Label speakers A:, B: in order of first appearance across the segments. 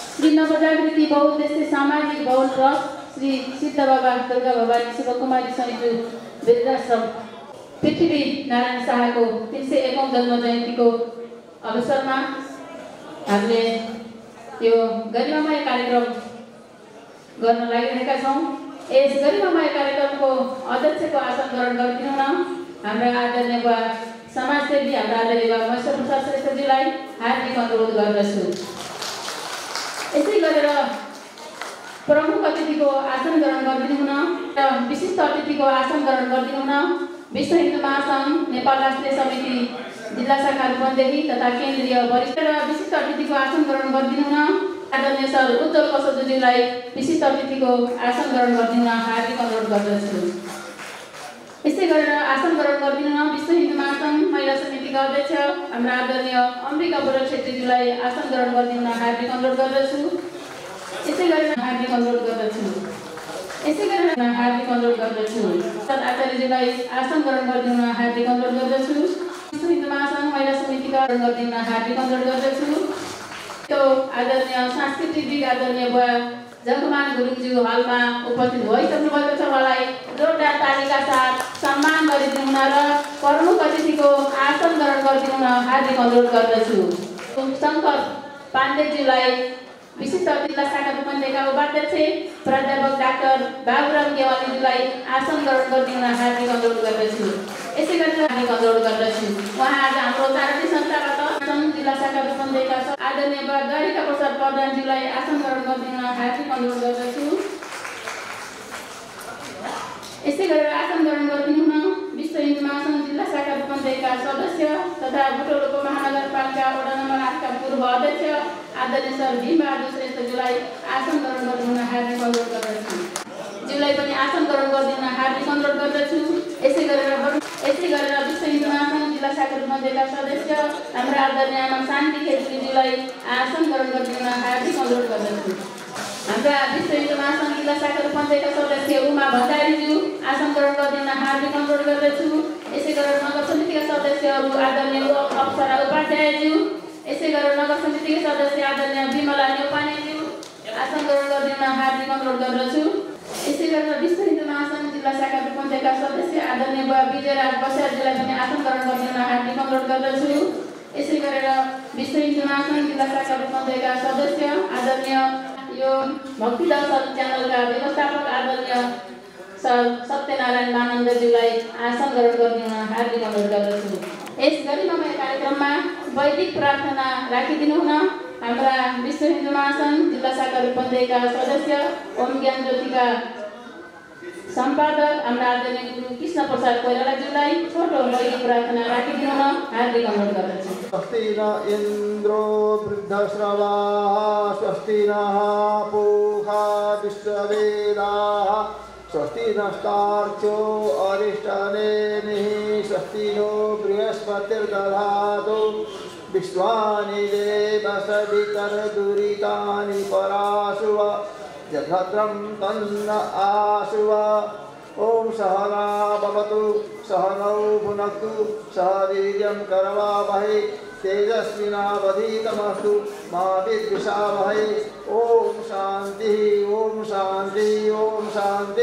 A: श्री नवजागृति बहुउद्देश्य सामाजिक भवन ट्रस्ट श्री सिद्ध बाबा दुर्गा भवानी शिवकुमारी संयुक्त वृद्धाश्रम पृथ्वी नारायण शाहको 301औं जन्म जयन्तीको अवसरमा हामीले यो गरिमामय कार्यक्रम गर्न लागिरहेका छौँ। यस गरिमामय कार्यक्रमको अध्यक्षको आसन ग्रहण गरिदिनु न हाम्रा आदरणीय समाजसेवी हाम्रा आदरणीय महेश्वर प्रसाद श्रेष्ठजीलाई हार्दिक अनुरोध गर्दछु। यसै गरेर प्रमुख अतिथिको आसन ग्रहण गरिदिनु न र विशिष्ट अतिथिको आसन ग्रहण गरिदिनु न विश्व हिन्दू महासङ्घ नेपाल राष्ट्रिय समिति जिल्ला शाखा रूपन्देही तथा केन्द्रीय वरिष्ठ र विशिष्ट अतिथिको आसन ग्रहण गरिदिनु न आदरणीय सर उज्जवल कसोजुजीलाई विशिष्ट अतिथिको आसन ग्रहण गरिदिनु न हार्दिक अनुरोध गर्दछु। यसै गरेर आसन ग्रहण गरिदिनु न विश्व हिन्दू महासङ्घ महिला समितिका अध्यक्ष हाम्रा आदरणीय अम्बिका बोरा छेत्रीजीलाई आसन ग्रहण गरिदिनु न हार्दिक अनुरोध गर्दछु। यसै गरेर हार्दिक अनुरोध गर्दछु। आचार्यजीलाई आसन ग्रहण गरिदिनु न हार्दिक अनुरोध गर्दछु। विश्व हिन्दू महासङ्घ महिला समितिका ग्रहण गरिदिनु न हार्दिक अनुरोध गर्दछु। त्यो आदरणीय सांस्कृतिक दिग आदरणीय बुवा जगमान गुरुङज्यू हलमा उपस्थित भइसक्नु भएको छ। उहाँलाई जोरदार तालीका साथ सम्मान गरिदिनु न र प्रमुख अतिथिको आसन ग्रहण गरिदिनु न हार्दिक अनुरोध गर्दछु। शङ्कर पाण्डेजीलाई विशिष्ट जिल्ला शाखा रूपन्देहीका उपाध्यक्ष प्राध्यापक डाक्टर बाबुराम गेवालीजीलाई आसन ग्रहण गरिदिनु न हार्दिक अनुरोध गर्दछु। यसै गरेर हार्दिक अनुरोध गर्दछु। उहाँ आज हाम्रो चारटी संस्थाबाट जिल्ला शाखा रूपन्देहीका आदरणीय द्वारिका प्रसाद प्रधानजीलाई आसन ग्रहण गरिदिनु न हार्दिक अनुरोध गर्दछु। यसै गरेर आसन ग्रहण गरिदिनु न विश्व हिन्दू महासङ्घ जिल्ला शाखा रूपन्देहीका सदस्य तथा बुटोल उपमहानगरपालिका वडा नम्बर 8 का पूर्व अध्यक्ष आदरणीय सर भीमबहादुर श्रेष्ठज्यूलाई आसन ग्रहण गरिदिनु न हार्दिक अनुरोध गर्दछु। ज्यूलाई पनि आसन ग्रहण गरिदिनु न हार्दिक अनुरोध गर्दछु। यसै गरेर विश्व हिन्दू महासङ्घ जिल्ला शाखा रूपन्देहीका सदस्य हाम्रा आदरणीय आमा शान्ति खेत्रीज्यूलाई आसन ग्रहण गरिदिनु न हार्दिक अनुरोध गर्दछु। हाम्रा विश्व हिन्दू महासङ्घ जिल्ला शाखा रूपन्देहीका सदस्य उमा भण्डारीज्यू आसन ग्रहण गरिदिनु न हार्दिक अनुरोध गर्दछु। यसै गरेर नगर समितिका सदस्यहरू आदरणीय अप्सरा उपाध्यायज्यू, यसै गरेर नगर समितिका सदस्य आदरणीय विमला नेउपानेज्यू आसन ग्रहण गरिदिनु न हार्दिक अनुरोध गर्दछु। यसै गरेर विश्व हिन्दू महासङ्घ जिल्ला शाखा रूपन्देहीका सदस्य आदरणीय विजयराज बस्यालजीलाई पनि आसन ग्रहण गरिदिनु न हार्दिक अनुरोध गर्दछु। यसै गरेर विश्व हिन्दू महासङ्घ जिल्ला शाखा रूपन्देहीका सदस्य आदरणीय यो भक्ति दर्शन च्यानलका व्यवस्थापक आदरणीय सर सत्यनारायण मानन्दज्यूलाई आसन ग्रहण गरिदिनु न हार्दिक अनुरोध गर्दछु। यस गरिमामय कार्यक्रममा वैदिक प्रार्थना राखिदिनु हुन हाम्रा विश्व हिन्दू महासङ्घ जिल्ला शाखा रूपन्देहीका सदस्य ओम ज्ञान ज्योतिका सम्पादक हाम्रा आदरणीय गुरु कृष्ण प्रसाद कोइरालाज्यूलाई छोटो वैदिक प्रार्थना राखिदिनु हुन हार्दिक अनुरोध गर्दछु।
B: स्वस्ति न इन्द्रो वृद्धश्रवाः स्वस्ति नः पूषा विश्ववेदाः स्वस्ति नस्तार्क्ष्यो अरिष्टनेमिः स्वस्ति नो बृहस्पतिर्दधातु विश्वानि देव सवितर्दुरितानि पराशुव यद्भद्रं तन्न आशुव। ओम सहना भवतु सहनौ भुनक्तु सह वीर्यं करवावहै तेजस्विनावधीतमस्तु मा विद्विषावहै। ओम शांति ओम शांति ओम शांति।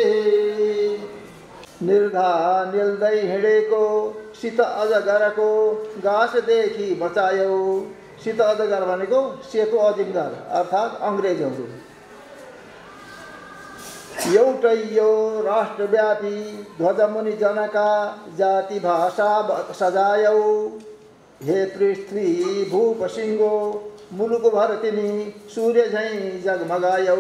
B: निर्धान्यल्दै हिँडेको शीत अजगरको गाँसदेखि बचायो। शीत अजगर भनेको सेतो अजिङ्गर अर्थात् अङ्ग्रेजहरू। एउटै यो राष्ट्रव्यापी ध्वजमुनि जनका जाति भाषा सजायौ। हे पृथ्वी भूप सिंहो मुलुकभर तिमी सूर्य झैँ जगमगायौ।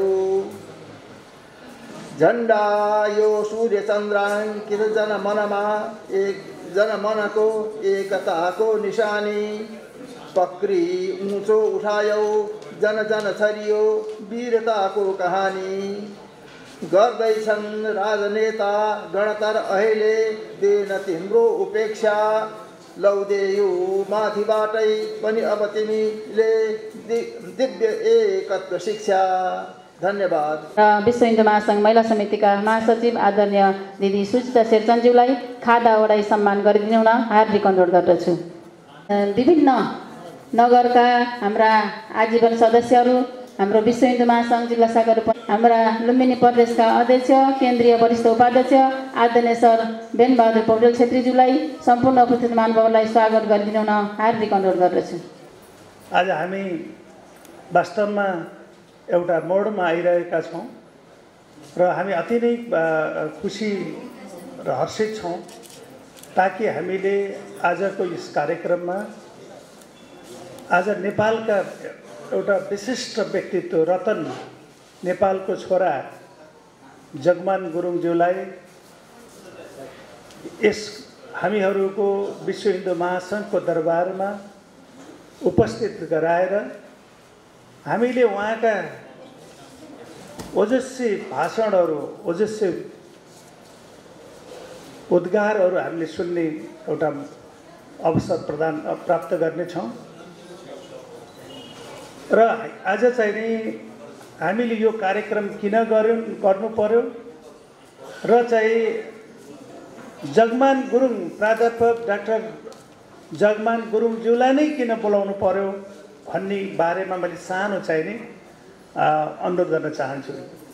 B: झण्डा यो सूर्य चन्द्राङ्कित जनमनमा जनमनको एकताको निशानी। पक्री उँचो उठायौ जन जन छरियो वीरताको कहानी। गर्दैछन् राजनेता गणतर अहिले दिन तिम्रो उपेक्षा। लौदेयु माथिबाटै पनि अब तिमीले दिव्य एकत्व शिक्षा। धन्यवाद।
A: विश्व हिन्दू महासङ्घ महिला समितिका महासचिव आदरणीय दिदी सुजिता शेरचन्दज्यूलाई खादा ओडाई सम्मान गरिदिनु हुन हार्दिक अनुरोध गर्दछु। विभिन्न नगरका हाम्रा आजीवन सदस्यहरू हाम्रो विश्व हिन्दू महासङ्घ जिल्ला शाखा हाम्रा लुम्बिनी प्रदेशका अध्यक्ष केन्द्रीय वरिष्ठ उपाध्यक्ष आदरणीय सर बेनबहादुर पौडेल छेत्रीज्यूलाई सम्पूर्ण उपस्थित महानुभावलाई स्वागत गरिदिनु हुन हार्दिक अनुरोध गर्दछु।
C: आज हामी वास्तवमा एउटा मोडमा आइरहेका छौँ र हामी अति नै खुसी र हर्षित छौँ ताकि हामीले आजको यस कार्यक्रममा आज नेपालका एउटा विशिष्ट व्यक्तित्व रतन नेपालको छोरा जगमान गुरुङज्यूलाई यस हामीहरूको विश्व हिन्दू महासङ्घको दरबारमा उपस्थित गराएर हामीले उहाँका ओजस्वी भाषणहरू ओजस्वी उद्गारहरू हामीले सुन्ने एउटा अवसर प्राप्त गर्नेछौँ र आज चाहिँ नि हामीले यो कार्यक्रम किन गर्नु पर्यो र चाहिँ जगमान गुरुङ प्राध्यापक डाक्टर जगमान गुरुङज्यूलाई नै किन बोलाउनु पर्यो भन्ने बारेमा मैले सानो चाहिँ नि अनुरोध गर्न चाहन्छु।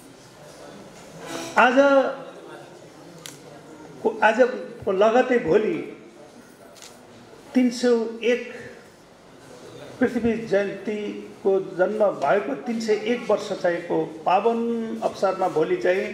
C: आजको लगतै भोलि 301 पृथ्वी जयन्तीको जन्म भएको 301 वर्ष चाहिँको पावन अवसरमा भोलि चाहिँ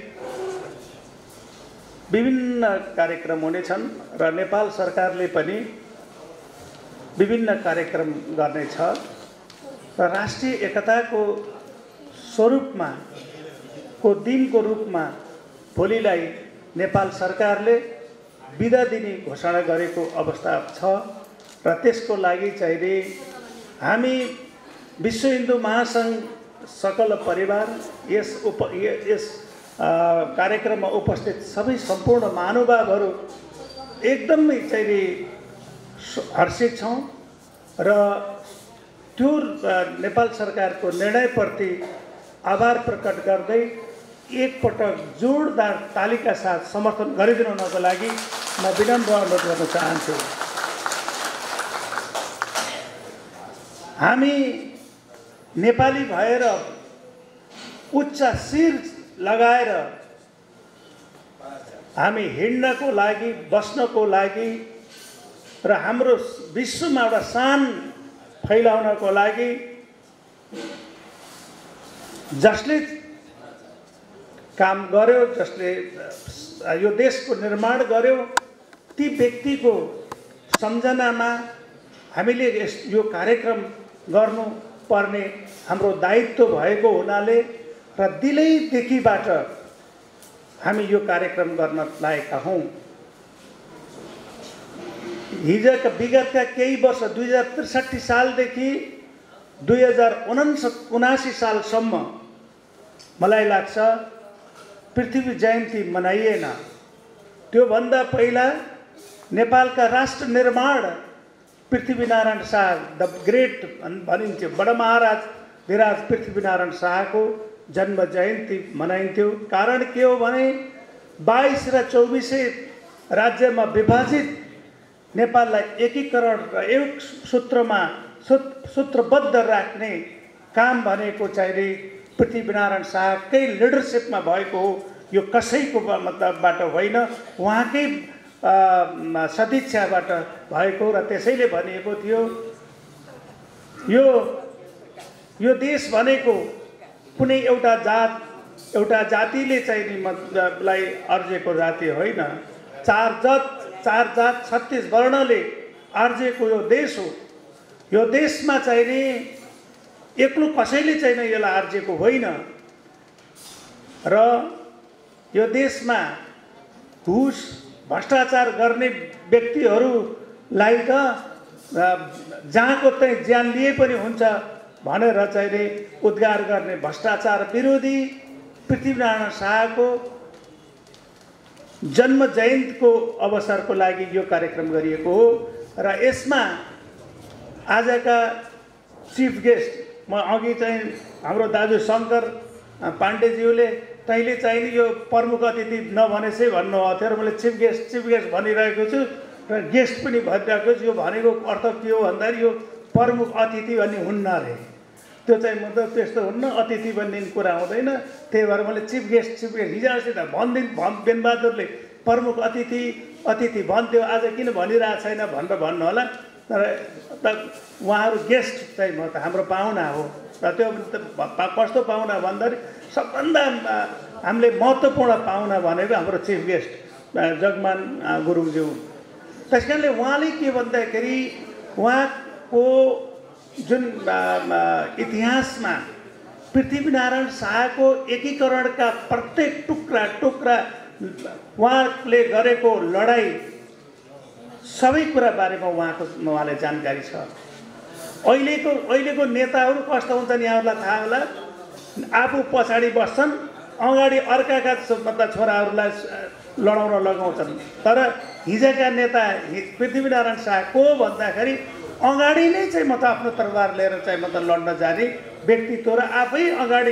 C: विभिन्न कार्यक्रम हुनेछन् र नेपाल सरकारले पनि विभिन्न कार्यक्रम गर्नेछ र राष्ट्रिय एकताको स्वरूपमा को दिनको रूपमा भोलिलाई नेपाल सरकारले बिदा दिने घोषणा गरेको अवस्था छ र त्यसको लागि चाहिँ हामी विश्व हिन्दू महासङ्घ सकल परिवार यस कार्यक्रममा उपस्थित सबै सम्पूर्ण महानुभावहरू एकदमै चाहिँ हर्षित छौँ र त्यो नेपाल सरकारको निर्णयप्रति आभार प्रकट गर्दै एकपटक जोरदार तालीका साथ समर्थन गरिदिनु हुनको लागि म विनम्र अनुरोध गर्न चाहन्छु। हामी नेपाली भएर उच्च शिर लगाएर हामी हिँड्नको लागि बस्नको लागि र हाम्रो विश्वमा एउटा शान फैलाउनको लागि जसले काम गर्यो जसले यो देशको निर्माण गर्यो ती व्यक्तिको सम्झनामा हामीले यो कार्यक्रम गर्नुपर्ने हाम्रो दायित्व भएको हुनाले र दिलैदेखिबाट हामी यो कार्यक्रम गर्न लागेका हौँ। हिजोका विगतका केही वर्ष 2063 सालदेखि 2079 सालसम्म मलाई लाग्छ पृथ्वी जयन्ती मनाइएन। त्योभन्दा पहिला नेपालका राष्ट्र निर्माण पृथ्वीनारायण शाह द ग्रेट भनिन्थ्यो, बडा महाराज धिराज पृथ्वीनारायण शाहको जन्म जयन्ती मनाइन्थ्यो। कारण के हो भने 22 र 24 राज्यमा विभाजित नेपाललाई एकीकरण र एक सूत्रमा सूत्रबद्ध राख्ने काम भनेको चाहिँ पृथ्वीनारायण शाहकै लिडरसिपमा भएको हो। यो कसैको मतलबबाट होइन, उहाँकै सदिच्छाबाट भएको र त्यसैले भनिएको थियो यो देश भनेको कुनै एउटा जातिले चाहिँ मतलबलाई अर्जेको जाति होइन, चार जात 36 वर्णले आर्जेको यो देश हो। यो देशमा चाहिँ नि एक्लो कसैले चाहिँ यसलाई आर्जेको होइन र यो देशमा घुस भ्रष्टाचार गर्ने व्यक्तिहरूलाई त जहाँको त्यही ज्यान लिए पनि हुन्छ भनेर चाहिँ नि उद्गार गर्ने भ्रष्टाचार विरोधी पृथ्वीनारायण शाहको जन्म जयन्तीको अवसरको लागि यो कार्यक्रम गरिएको हो। र यसमा आजका चिफ गेस्ट म अघि चाहिँ हाम्रो दाजु शङ्कर पाण्डेज्यूले तैँले चाहिँ नि यो प्रमुख अतिथि नभनेसै भन्नुभएको थियो र मैले चिफ गेस्ट भनिरहेको छु र गेस्ट पनि भनिरहेको छु। यो भनेको अर्थ के हो भन्दाखेरि यो प्रमुख अतिथि भन्ने हुन्न रे। त्यो चाहिँ मतलब त्यस्तो हुन्न, अतिथि भन्ने कुरा हुँदैन। त्यही भएर मैले चिफ गेस्ट हिजो अस्ति त बेनबहादुरले प्रमुख अतिथि भन्थ्यो, आज किन भनिरहेको छैन भनेर भन्नु होला। तर उहाँहरू गेस्ट चाहिँ म त हाम्रो पाहुना हो। र त्यो कस्तो पाहुना भन्दाखेरि सबभन्दा हामीले महत्त्वपूर्ण पाहुना भनेको हाम्रो चिफ गेस्ट जगमान गुरुङज्यू। त्यस कारणले उहाँले के भन्दाखेरि उहाँको जुन इतिहासमा पृथ्वीनारायण शाहको एकीकरणका प्रत्येक टुक्रा उहाँले गरेको लडाइँ सबै कुरा बारेमा उहाँले जानकारी छ। अहिलेको नेताहरू कस्तो हुन्छन् यहाँहरूलाई थाहा होला, आफू पछाडि बस्छन्, अगाडि अर्काका मतलब छोराहरूलाई लडाउन लगाउँछन्। तर हिजोका नेता पृथ्वीनारायण शाह को भन्दाखेरि अगाडि नै चाहिँ म त आफ्नो तरबार लिएर चाहिँ म त लड्न जाने व्यक्तित्व र आफै अगाडि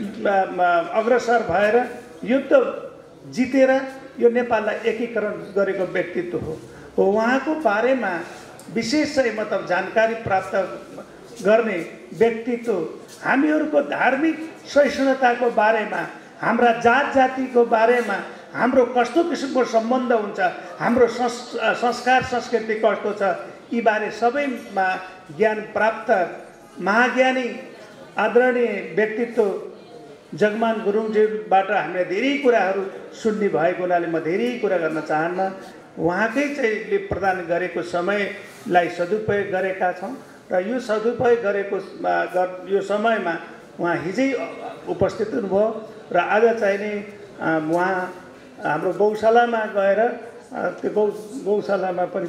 C: अग्रसर भएर युद्ध जितेर यो नेपाललाई एकीकरण गरेको व्यक्तित्व हो। उहाँको बारेमा विशेष चाहिँ मतलब जानकारी प्राप्त गर्ने व्यक्तित्व, हामीहरूको धार्मिक सहिष्णुताको बारेमा, हाम्रा जातिको बारेमा हाम्रो कस्तो किसिमको सम्बन्ध हुन्छ, हाम्रो संस्कार संस्कृति कस्तो छ, यी बारे सबैमा ज्ञान प्राप्त महाज्ञानी आदरणीय व्यक्तित्व जगमान गुरुङज्यूबाट हामीले धेरै कुराहरू सुन्ने भएको हुनाले म धेरै कुरा गर्न चाहन्न। उहाँकै चाहिँ प्रदान गरेको समयलाई सदुपयोग गरेका छौँ र यो सदुपयोग गरेको यो समयमा उहाँ हिजै उपस्थित हुनुभयो र आज चाहिँ नि उहाँ हाम्रो गौशालामा गएर त्यो गौशालामा पनि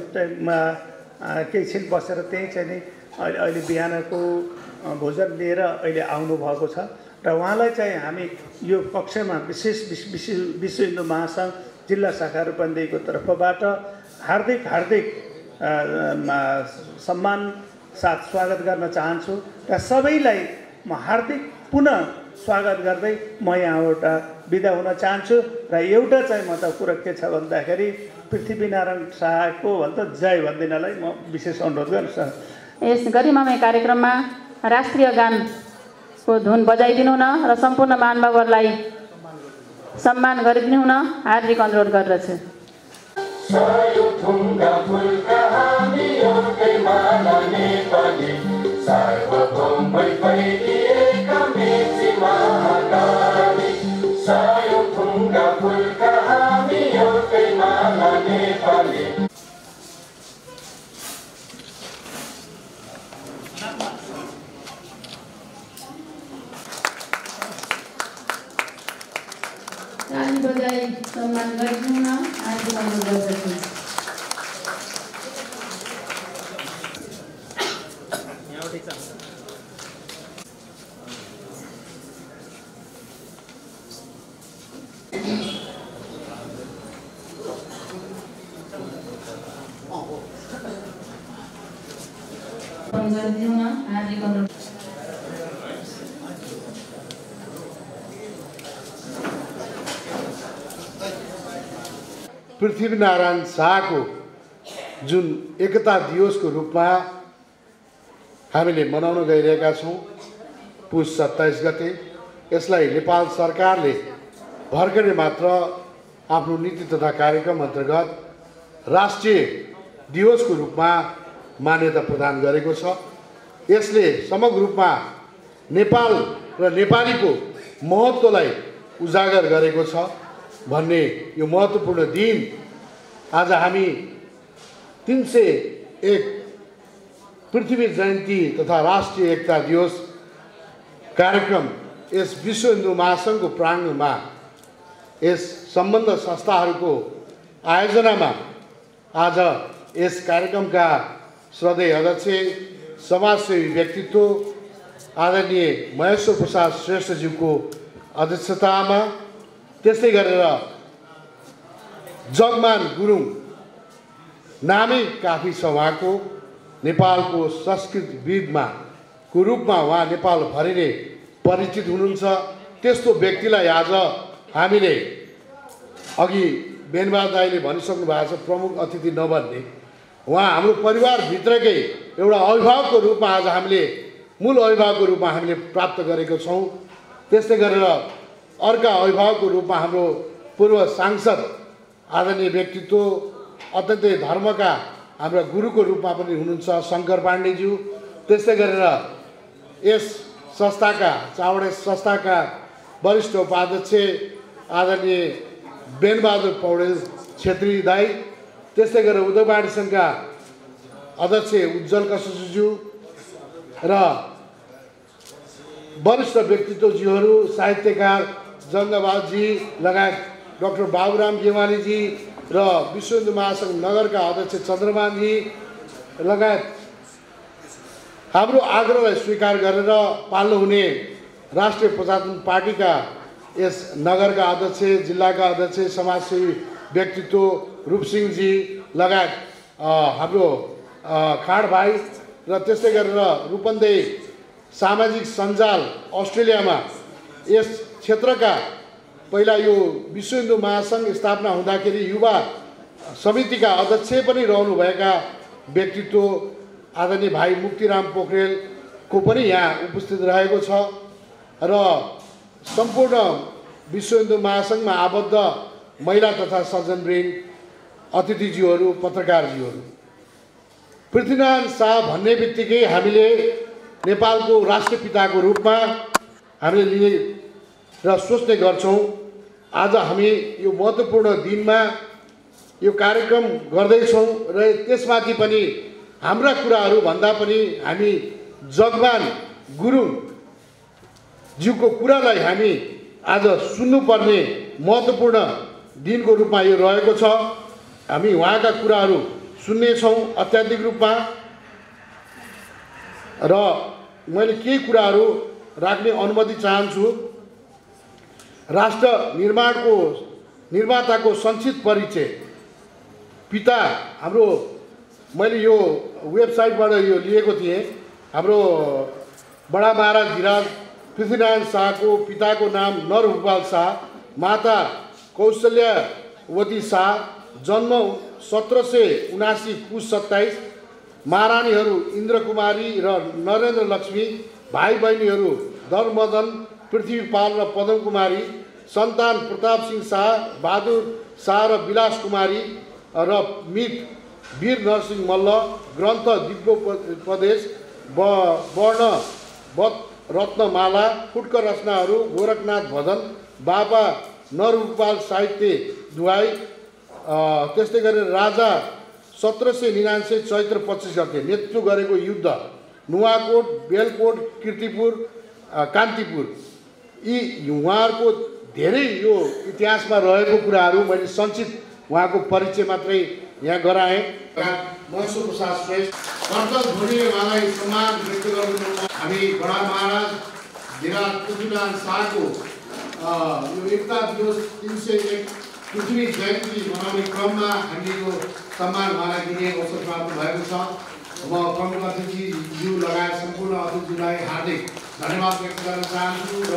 C: केही छिन बसेर त्यहीँ चाहिँ नि अहिले बिहानको भोजन लिएर अहिले आउनुभएको छ र उहाँलाई चाहिँ हामी यो कक्षामा विशेष विश्व हिन्दू महासङ्घ जिल्ला शाखा रूपन्देहीको तर्फबाट हार्दिक सम्मान साथ स्वागत गर्न चाहन्छु र सबैलाई म हार्दिक पुनः स्वागत गर्दै म यहाँबाट बिदा हुन चाहन्छु। र एउटा चाहिँ म त कुरा के छ भन्दाखेरि पृथ्वीनारायण शाहको भन्छ जय भन्दिनलाई म विशेष अनुरोध गर्न चाहन्छु।
A: यस गरिमामय कार्यक्रममा राष्ट्रिय गानको धुन बजाइदिनु हुन र सम्पूर्ण महानुभावहरूलाई सम्मान गरिदिनु हुन हार्दिक अनुरोध गर्दछु। ताली बजाई सम्मान गरिदिनु न हार्दिक अनुरोध गर्दछु। गरिदिनु न हार्दिक अनुरोध।
D: पृथ्वीनारायण शाहको जुन एकता दिवसको रूपमा हामीले मनाउन गइरहेका छौँ पुस 27 गते, यसलाई नेपाल सरकारले भर्खरै मात्र आफ्नो नीति तथा कार्यक्रम अन्तर्गत राष्ट्रिय दिवसको रूपमा मान्यता प्रदान गरेको छ। यसले समग्र रूपमा नेपाल र नेपालीको महत्त्वलाई उजागर गरेको छ भन्ने यो महत्त्वपूर्ण दिन आज हामी 301 पृथ्वी जयन्ती तथा राष्ट्रिय एकता दिवस कार्यक्रम यस विश्व हिन्दू महासङ्घको प्राङ्गणमा यस सम्बन्ध संस्थाहरूको आयोजनामा आज यस कार्यक्रमका श्रद्धेय अध्यक्ष समाजसेवी व्यक्तित्व आदरणीय महेश्वर प्रसाद श्रेष्ठज्यूको अध्यक्षतामा, त्यस्तै गरेर जगमान गुरुङ नामै काफी छ उहाँको, नेपालको संस्कृतविदमा को रूपमा उहाँ नेपालभरि नै परिचित हुनुहुन्छ। त्यस्तो व्यक्तिलाई आज हामीले अघि बेनबहादुर दाइले भनिसक्नु भएको छ प्रमुख अतिथि नबन्ने, उहाँ हाम्रो परिवारभित्रकै एउटा अभिभावकको रूपमा आज हामीले मूल अभिभावकको रूपमा हामीले प्राप्त गरेको छौँ। त्यस्तै गरेर अर्का अभिभावकको रूपमा हाम्रो पूर्व सांसद आदरणीय व्यक्तित्व अत्यन्तै धर्मका हाम्रा गुरुको रूपमा पनि हुनुहुन्छ शङ्कर पाण्डेज्यू। त्यस्तै गरेर यस संस्थाका चावडे संस्थाका वरिष्ठ उपाध्यक्ष आदरणीय बेनबहादुर पौडेल छेत्री दाई। त्यस्तै गरेर उद्योग वाणिज्य सङ्घका अध्यक्ष उज्जवल कसुज्यू र वरिष्ठ व्यक्तित्वज्यूहरू साहित्यकार जङ्गबहादुरजी लगायत डाक्टर बाबुराम गेवालीजी र विश्व हिन्दू महासङ्घ नगरका अध्यक्ष चन्द्रमानजी लगायत हाम्रो आग्रहलाई स्वीकार गरेर पाल्नु हुने राष्ट्रिय प्रजातन्त्र पार्टीका यस नगरका अध्यक्ष जिल्लाका अध्यक्ष समाजसेवी व्यक्तित्व रूपसिंहजी लगायत हाम्रो खाड भाइ र त्यस्तै गरेर रूपन्देही सामाजिक सञ्जाल अस्ट्रेलियामा यस क्षेत्रका पहिला यो विश्व हिन्दू महासङ्घ स्थापना हुँदाखेरि युवा समितिका अध्यक्ष पनि रहनुभएका व्यक्तित्व आदरणीय भाइ मुक्तिराम पोखरेलको पनि यहाँ उपस्थित रहेको छ र सम्पूर्ण विश्व हिन्दू महासङ्घमा आबद्ध महिला तथा सज्जनवृन्द अतिथिज्यूहरू पत्रकारज्यूहरू पृथ्वीनारायण शाह भन्ने बित्तिकै हामीले नेपालको राष्ट्रपिताको रूपमा हामीले लिने र सोच्ने गर्छौँ। आज हामी यो महत्त्वपूर्ण दिनमा यो कार्यक्रम गर्दैछौँ र त्यसमाथि पनि हाम्रा कुराहरू भन्दा पनि हामी जगमान गुरुङज्यूको कुरालाई हामी आज सुन्नुपर्ने महत्त्वपूर्ण दिनको रूपमा यो रहेको छ। हामी उहाँका कुराहरू सुन्नेछौँ अत्याधिक रूपमा र मैले केही कुराहरू राख्ने अनुमति चाहन्छु। राष्ट्र निर्माताको संक्षिप्त परिचय। पिता हाम्रो मैले यो वेबसाइटबाट यो लिएको थिएँ। हाम्रो बडा महाराज धीराज पृथ्वीनारायण शाहको पिताको नाम नरभूपाल शाह, माता कौशल्यावती शाह, जन्म 1779 पुस 27, महारानीहरू इन्द्रकुमारी र नरेन्द्र लक्ष्मी, भाइ बहिनीहरू धर्मदन, पृथ्वीपाल र पदम कुमारी, सन्तान प्रताप सिंह शाह, बहादुर शाह र विलास कुमारी र मित वीर नरसिंह मल्ल, ग्रन्थ दिव्योपदेश, वर्ण रत्नमाला, फुटकर रचनाहरू, गोरखनाथ भजन, बाबा नरभूपाल साहित्य दुहाई। त्यस्तै गरेर राजा 1799 चैत्र 25 गते नेतृत्व गरेको युद्ध, नुवाकोट, बेलकोट, कीर्तिपुर, कान्तिपुर, यी उहाँहरूको धेरै यो इतिहासमा रहेको कुराहरू मैले सञ्चित उहाँको परिचय मात्रै यहाँ गराएँ। मनसुख प्रसाद श्रेष्ठ कर्तव्य उहाँलाई सम्मान व्यक्त गर्नु। हामी बडा महाराज धीराज पृथ्वीनारायण शाहको यो एकता दिवस 301 पृथ्वी जयन्ती मनाउने क्रममा हामीले यो सम्मान उहाँलाई दिने अवसर प्राप्त भएको छ। म प्रमुख अतिथिज्यू लगायत सम्पूर्ण अतिथिज्यूलाई हार्दिक धन्यवाद व्यक्त गर्न चाहन्छु र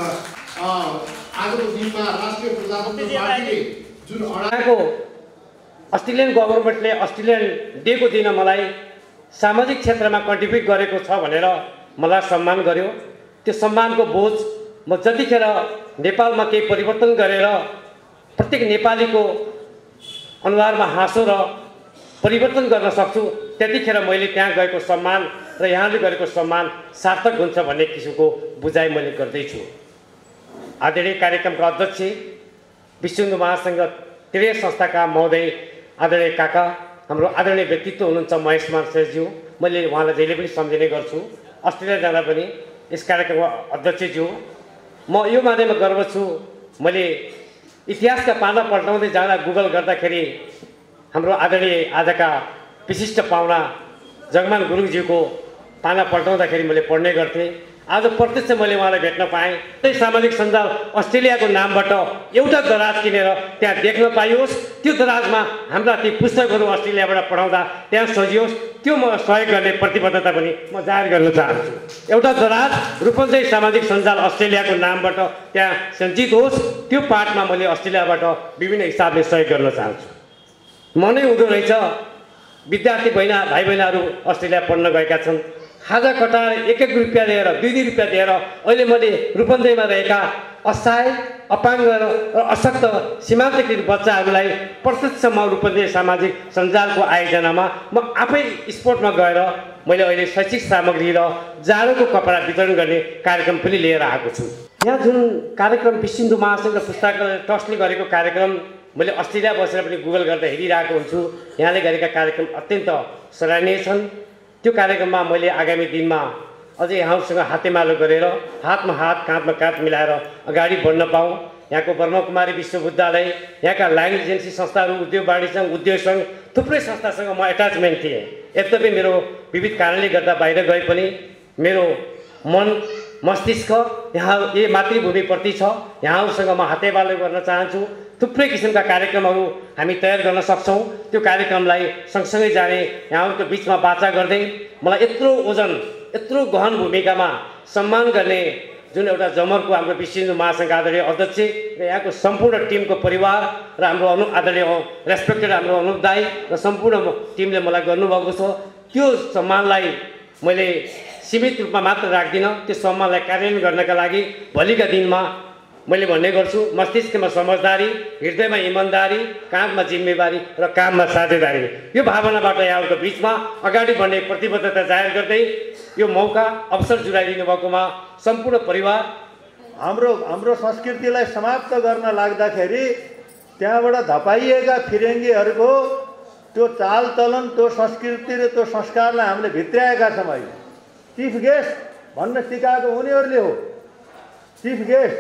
D: आजको दिनमा राष्ट्रिय प्रजातन्त्र पार्टीले जुन
E: अडाको अस्ट्रेलियन गभर्मेन्टले अस्ट्रेलियन डेको दिन मलाई सामाजिक क्षेत्रमा कन्ट्रिब्युट गरेको छ भनेर मलाई सम्मान गर्यो। त्यो सम्मानको बोझ म जतिखेर नेपालमा केही परिवर्तन गरेर प्रत्येक नेपालीको अनुहारमा हाँसो र परिवर्तन गर्न सक्छु त्यतिखेर मैले त्यहाँ गएको सम्मान र यहाँले गरेको सम्मान सार्थक हुन्छ भन्ने किसिमको बुझाइ मैले गर्दैछु। आदरणीय कार्यक्रमका अध्यक्ष विश्व हिन्दू महासङ्घ त्रिवेणी संस्थाका महोदय आदरणीय काका हाम्रो आदरणीय व्यक्तित्व हुनुहुन्छ महेश कुमार श्रेष्ठज्यू। मैले उहाँलाई जहिले पनि सम्झिने गर्छु। अस्ट्रेलिया जाँदा पनि यस कार्यक्रमको अध्यक्षज्यू। म यो माध्यममा गर्व छु। मैले इतिहासका पाना पल्टाउँदै जाँदा गुगल गर्दाखेरि हाम्रो आदरणीय आजका विशिष्ट पाहुना जगमान गुरुङज्यूको पाना पल्टाउँदाखेरि मैले पढ्ने गर्थेँ। आज प्रत्यक्ष मैले उहाँलाई भेट्न पाएँ। त्यही सामाजिक सञ्जाल अस्ट्रेलियाको नामबाट एउटा दराज किनेर त्यहाँ देख्न पाइयोस्। त्यो दराजमा हाम्रा ती पुस्तकहरू अस्ट्रेलियाबाट पढाउँदा त्यहाँ सजियोस्। त्यो म सहयोग गर्ने प्रतिबद्धता पनि म जाहेर गर्न चाहन्छु। एउटा दराज रूपन्देही सामाजिक सञ्जाल अस्ट्रेलियाको नामबाट त्यहाँ सञ्चित होस्। त्यो पाठमा मैले अस्ट्रेलियाबाट विभिन्न हिसाबले सहयोग गर्न चाहन्छु। मनै हुँदो रहेछ विद्यार्थी भाइ बहिनीहरू अस्ट्रेलिया पढ्न गएका छन्। खाजा कटाएर 1-1 रुपियाँ दिएर 2-2 रुपियाँ दिएर अहिले मैले रूपन्देहीमा रहेका असहाय अपाङ्ग र अशक्त सीमान्तकृत बच्चाहरूलाई प्रत्यक्ष म रूपन्देही सामाजिक सञ्जालको आयोजनामा म आफै स्पोर्टमा गएर मैले अहिले शैक्षिक सामग्री र जाडोको कपडा वितरण गर्ने कार्यक्रम पनि लिएर आएको छु। यहाँ जुन कार्यक्रम विश्व हिन्दू महासङ्घ र पुस्तकालय ट्रस्टले गरेको कार्यक्रम मैले अस्ट्रेलिया बसेर पनि गुगल गर्दा हेरिरहेको हुन्छु। यहाँले गरेका कार्यक्रम अत्यन्त सराहनीय छन्। त्यो कार्यक्रममा मैले आगामी दिनमा अझै यहाँसँग हातेमालो गरेर हातमा हात काँधमा काँध मिलाएर अगाडि बढ्न पाऊँ। यहाँको ब्रह्मकुमारी विश्वविद्यालय, यहाँका लायन्स एजेन्सी संस्थाहरू, उद्योग वाणिज्य सङ्घ, उद्योग सङ्घ, थुप्रै संस्थासँग म एट्याचमेन्ट थिएँ। यद्यपि मेरो विविध कारणले गर्दा बाहिर गए पनि मेरो मन मस्तिष्क यहाँ यो मातृभूमिप्रति छ। यहाँहरूसँग म हातेमालो गर्न चाहन्छु। थुप्रै किसिमका कार्यक्रमहरू हामी तयार गर्न सक्छौँ। त्यो कार्यक्रमलाई सँगसँगै जाने यहाँहरूको बिचमा बाचा गर्दै मलाई यत्रो ओजन यत्रो गहन भूमिकामा सम्मान गर्ने जुन एउटा जमरको हाम्रो विश्व हिन्दू महासङ्घ आदरणीय अध्यक्ष र यहाँको सम्पूर्ण टिमको परिवार र हाम्रो आदरणीय रेस्पेक्टेड हाम्रो अनुप दाई र सम्पूर्ण टिमले मलाई गर्नुभएको छ। त्यो सम्मानलाई मैले सीमित रूपमा मात्र राख्दिनँ। त्यो सम्मानलाई कार्यान्वयन गर्नका लागि भोलिका दिनमा मैले भन्ने गर्छु, मस्तिष्कमा समझदारी, हृदयमा इमान्दारी, काँधमा जिम्मेवारी र काममा साझेदारी, यो भावनाबाट यहाँहरूको बिचमा अगाडि बढ्ने प्रतिबद्धता जाहेर गर्दै यो मौका अवसर जुटाइदिनु भएकोमा सम्पूर्ण परिवार
C: हाम्रो संस्कृतिलाई समाप्त गर्न लाग्दाखेरि त्यहाँबाट धपाइएका फिरेङ्गीहरूको त्यो चाल चलन, त्यो संस्कृति र त्यो संस्कारलाई हामीले भित्र्याएका छौँ। अहिले चिफ गेस्ट भन्न सिकाएको उनीहरूले हो। Chief guest,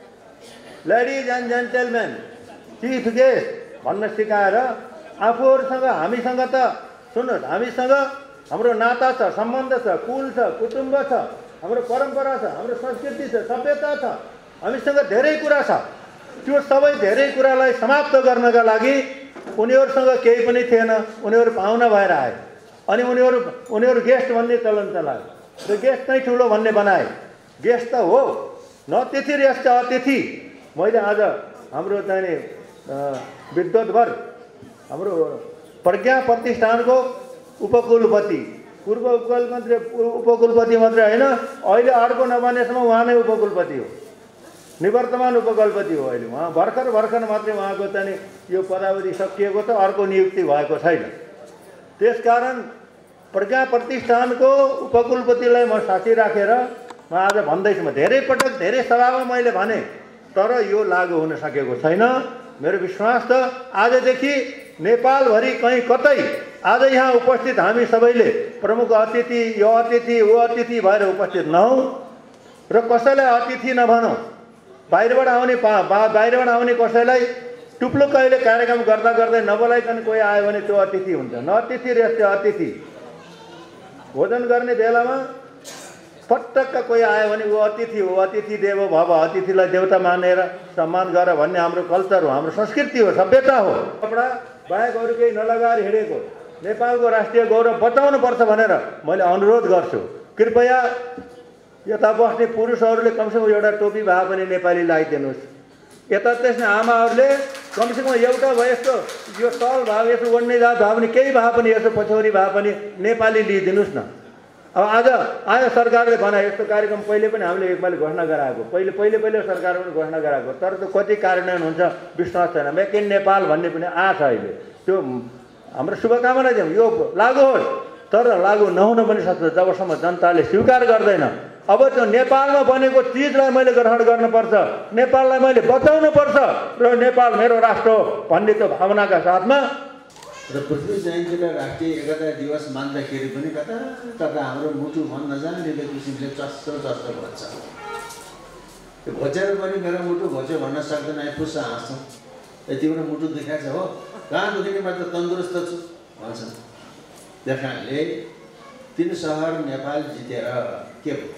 C: ladies and gentlemen, chief guest भन्न सिकाएर आफूहरूसँग हामीसँग त सुन्नुहोस्, हामीसँग हाम्रो नाता छ, सम्बन्ध छ, कुल छ, कुटुम्ब छ, हाम्रो परम्परा छ, हाम्रो संस्कृति छ, सभ्यता छ, हामीसँग धेरै कुरा छ। त्यो सबै धेरै कुरालाई समाप्त गर्नका लागि उनीहरूसँग केही पनि थिएन। उनीहरू पाहुना भएर आए अनि उनीहरू गेस्ट भन्ने चलन चलाए र गेस्ट नै ठुलो भन्ने बनाए। गेस्ट त हो न, तिथि रेस्ट अतिथि। मैले आज हाम्रो चाहिँ विद्वतभर हाम्रो प्रज्ञा प्रतिष्ठानको उपकुलपति, पूर्व उपकुलपति मात्रै होइन, अहिले अर्को नबनेसम्म उहाँ नै उपकुलपति हो, निवर्तमान उपकुलपति हो। अहिले उहाँ भर्खर मात्रै उहाँको चाहिँ यो पदावधि सकिएको छ, अर्को नियुक्ति भएको छैन। त्यसकारण प्रज्ञा प्रतिष्ठानको उपकुलपतिलाई म साथी राखेर म आज भन्दैछु। म धेरै पटक धेरै सभामा मैले भने, तर यो लागू हुन सकेको छैन। मेरो विश्वास त आजदेखि नेपालभरि कहीँ कतै आज यहाँ उपस्थित हामी सबैले प्रमुख अतिथि, यो अतिथि, ऊ अतिथि भएर उपस्थित नहौँ र कसैलाई अतिथि नभनौँ। बाहिरबाट आउने कसैलाई टुप्लो कहिले कार्यक्रम गर्दा गर्दै नबोलाइकन कोही आयो भने त्यो अतिथि हुन्छ। न अतिथि रेस्ट अतिथि। भोजन गर्ने बेलामा पटक्क कोही आयो भने ऊ अतिथि हो, अतिथि देवो भव, अतिथिलाई देवता मानेर सम्मान गर भन्ने हाम्रो कल्चर हो, हाम्रो संस्कृति हो, सभ्यता हो। कपडा बाहेक अरू केही नलगाएर हिँडेको नेपालको राष्ट्रिय गौरव बचाउनुपर्छ भनेर मैले अनुरोध गर्छु। कृपया यता बस्ने पुरुषहरूले कमसेकम एउटा टोपी भए पनि नेपाली लगाइदिनुहोस्। यता त्यसमा आमाहरूले कमसेकम एउटा भए यस्तो यो सल भए, यसो ओढ्ने जात भए पनि, केही भए पनि, यसो पछौरी भए पनि नेपाली लिइदिनुहोस् न। अब आज आयो सरकारले बनायो यस्तो कार्यक्रम, पहिले पनि हामीले एकपालि घोषणा गराएको, पहिले सरकारले पनि घोषणा गराएको, तर त्यो कति कार्यान्वयन हुन्छ विश्वास छैन। मेक इन नेपाल भन्ने पनि आछ अहिले। त्यो हाम्रो शुभकामना दिउँ, यो लागू होस्, तर लागू नहुन पनि सक्छ जबसम्म जनताले स्वीकार गर्दैन। अब त्यो नेपालमा बनेको चिजलाई मैले ग्रहण गर्नुपर्छ, नेपाललाई मैले बचाउनुपर्छ र नेपाल मेरो राष्ट्र हो भन्ने त्यो भावनाका साथमा
F: र पृथ्वी जयन्तीलाई राष्ट्रिय एकता दिवस मान्दाखेरि पनि कता हाम्रो मुटु भन्न नजाने किसिमले चस्सो भन्छ। त्यो घोचेर पनि मेरो मुटु घोच्यो भन्न सक्दैन, फुस्सा हाँस्छौँ। यति बेला मुटु दुखाएको छ हो, कहाँ दुखिने मात्र तन्दुरुस्त छु भन्छन्। त्यस कारणले 3 सहर नेपाल जितेर के भयो,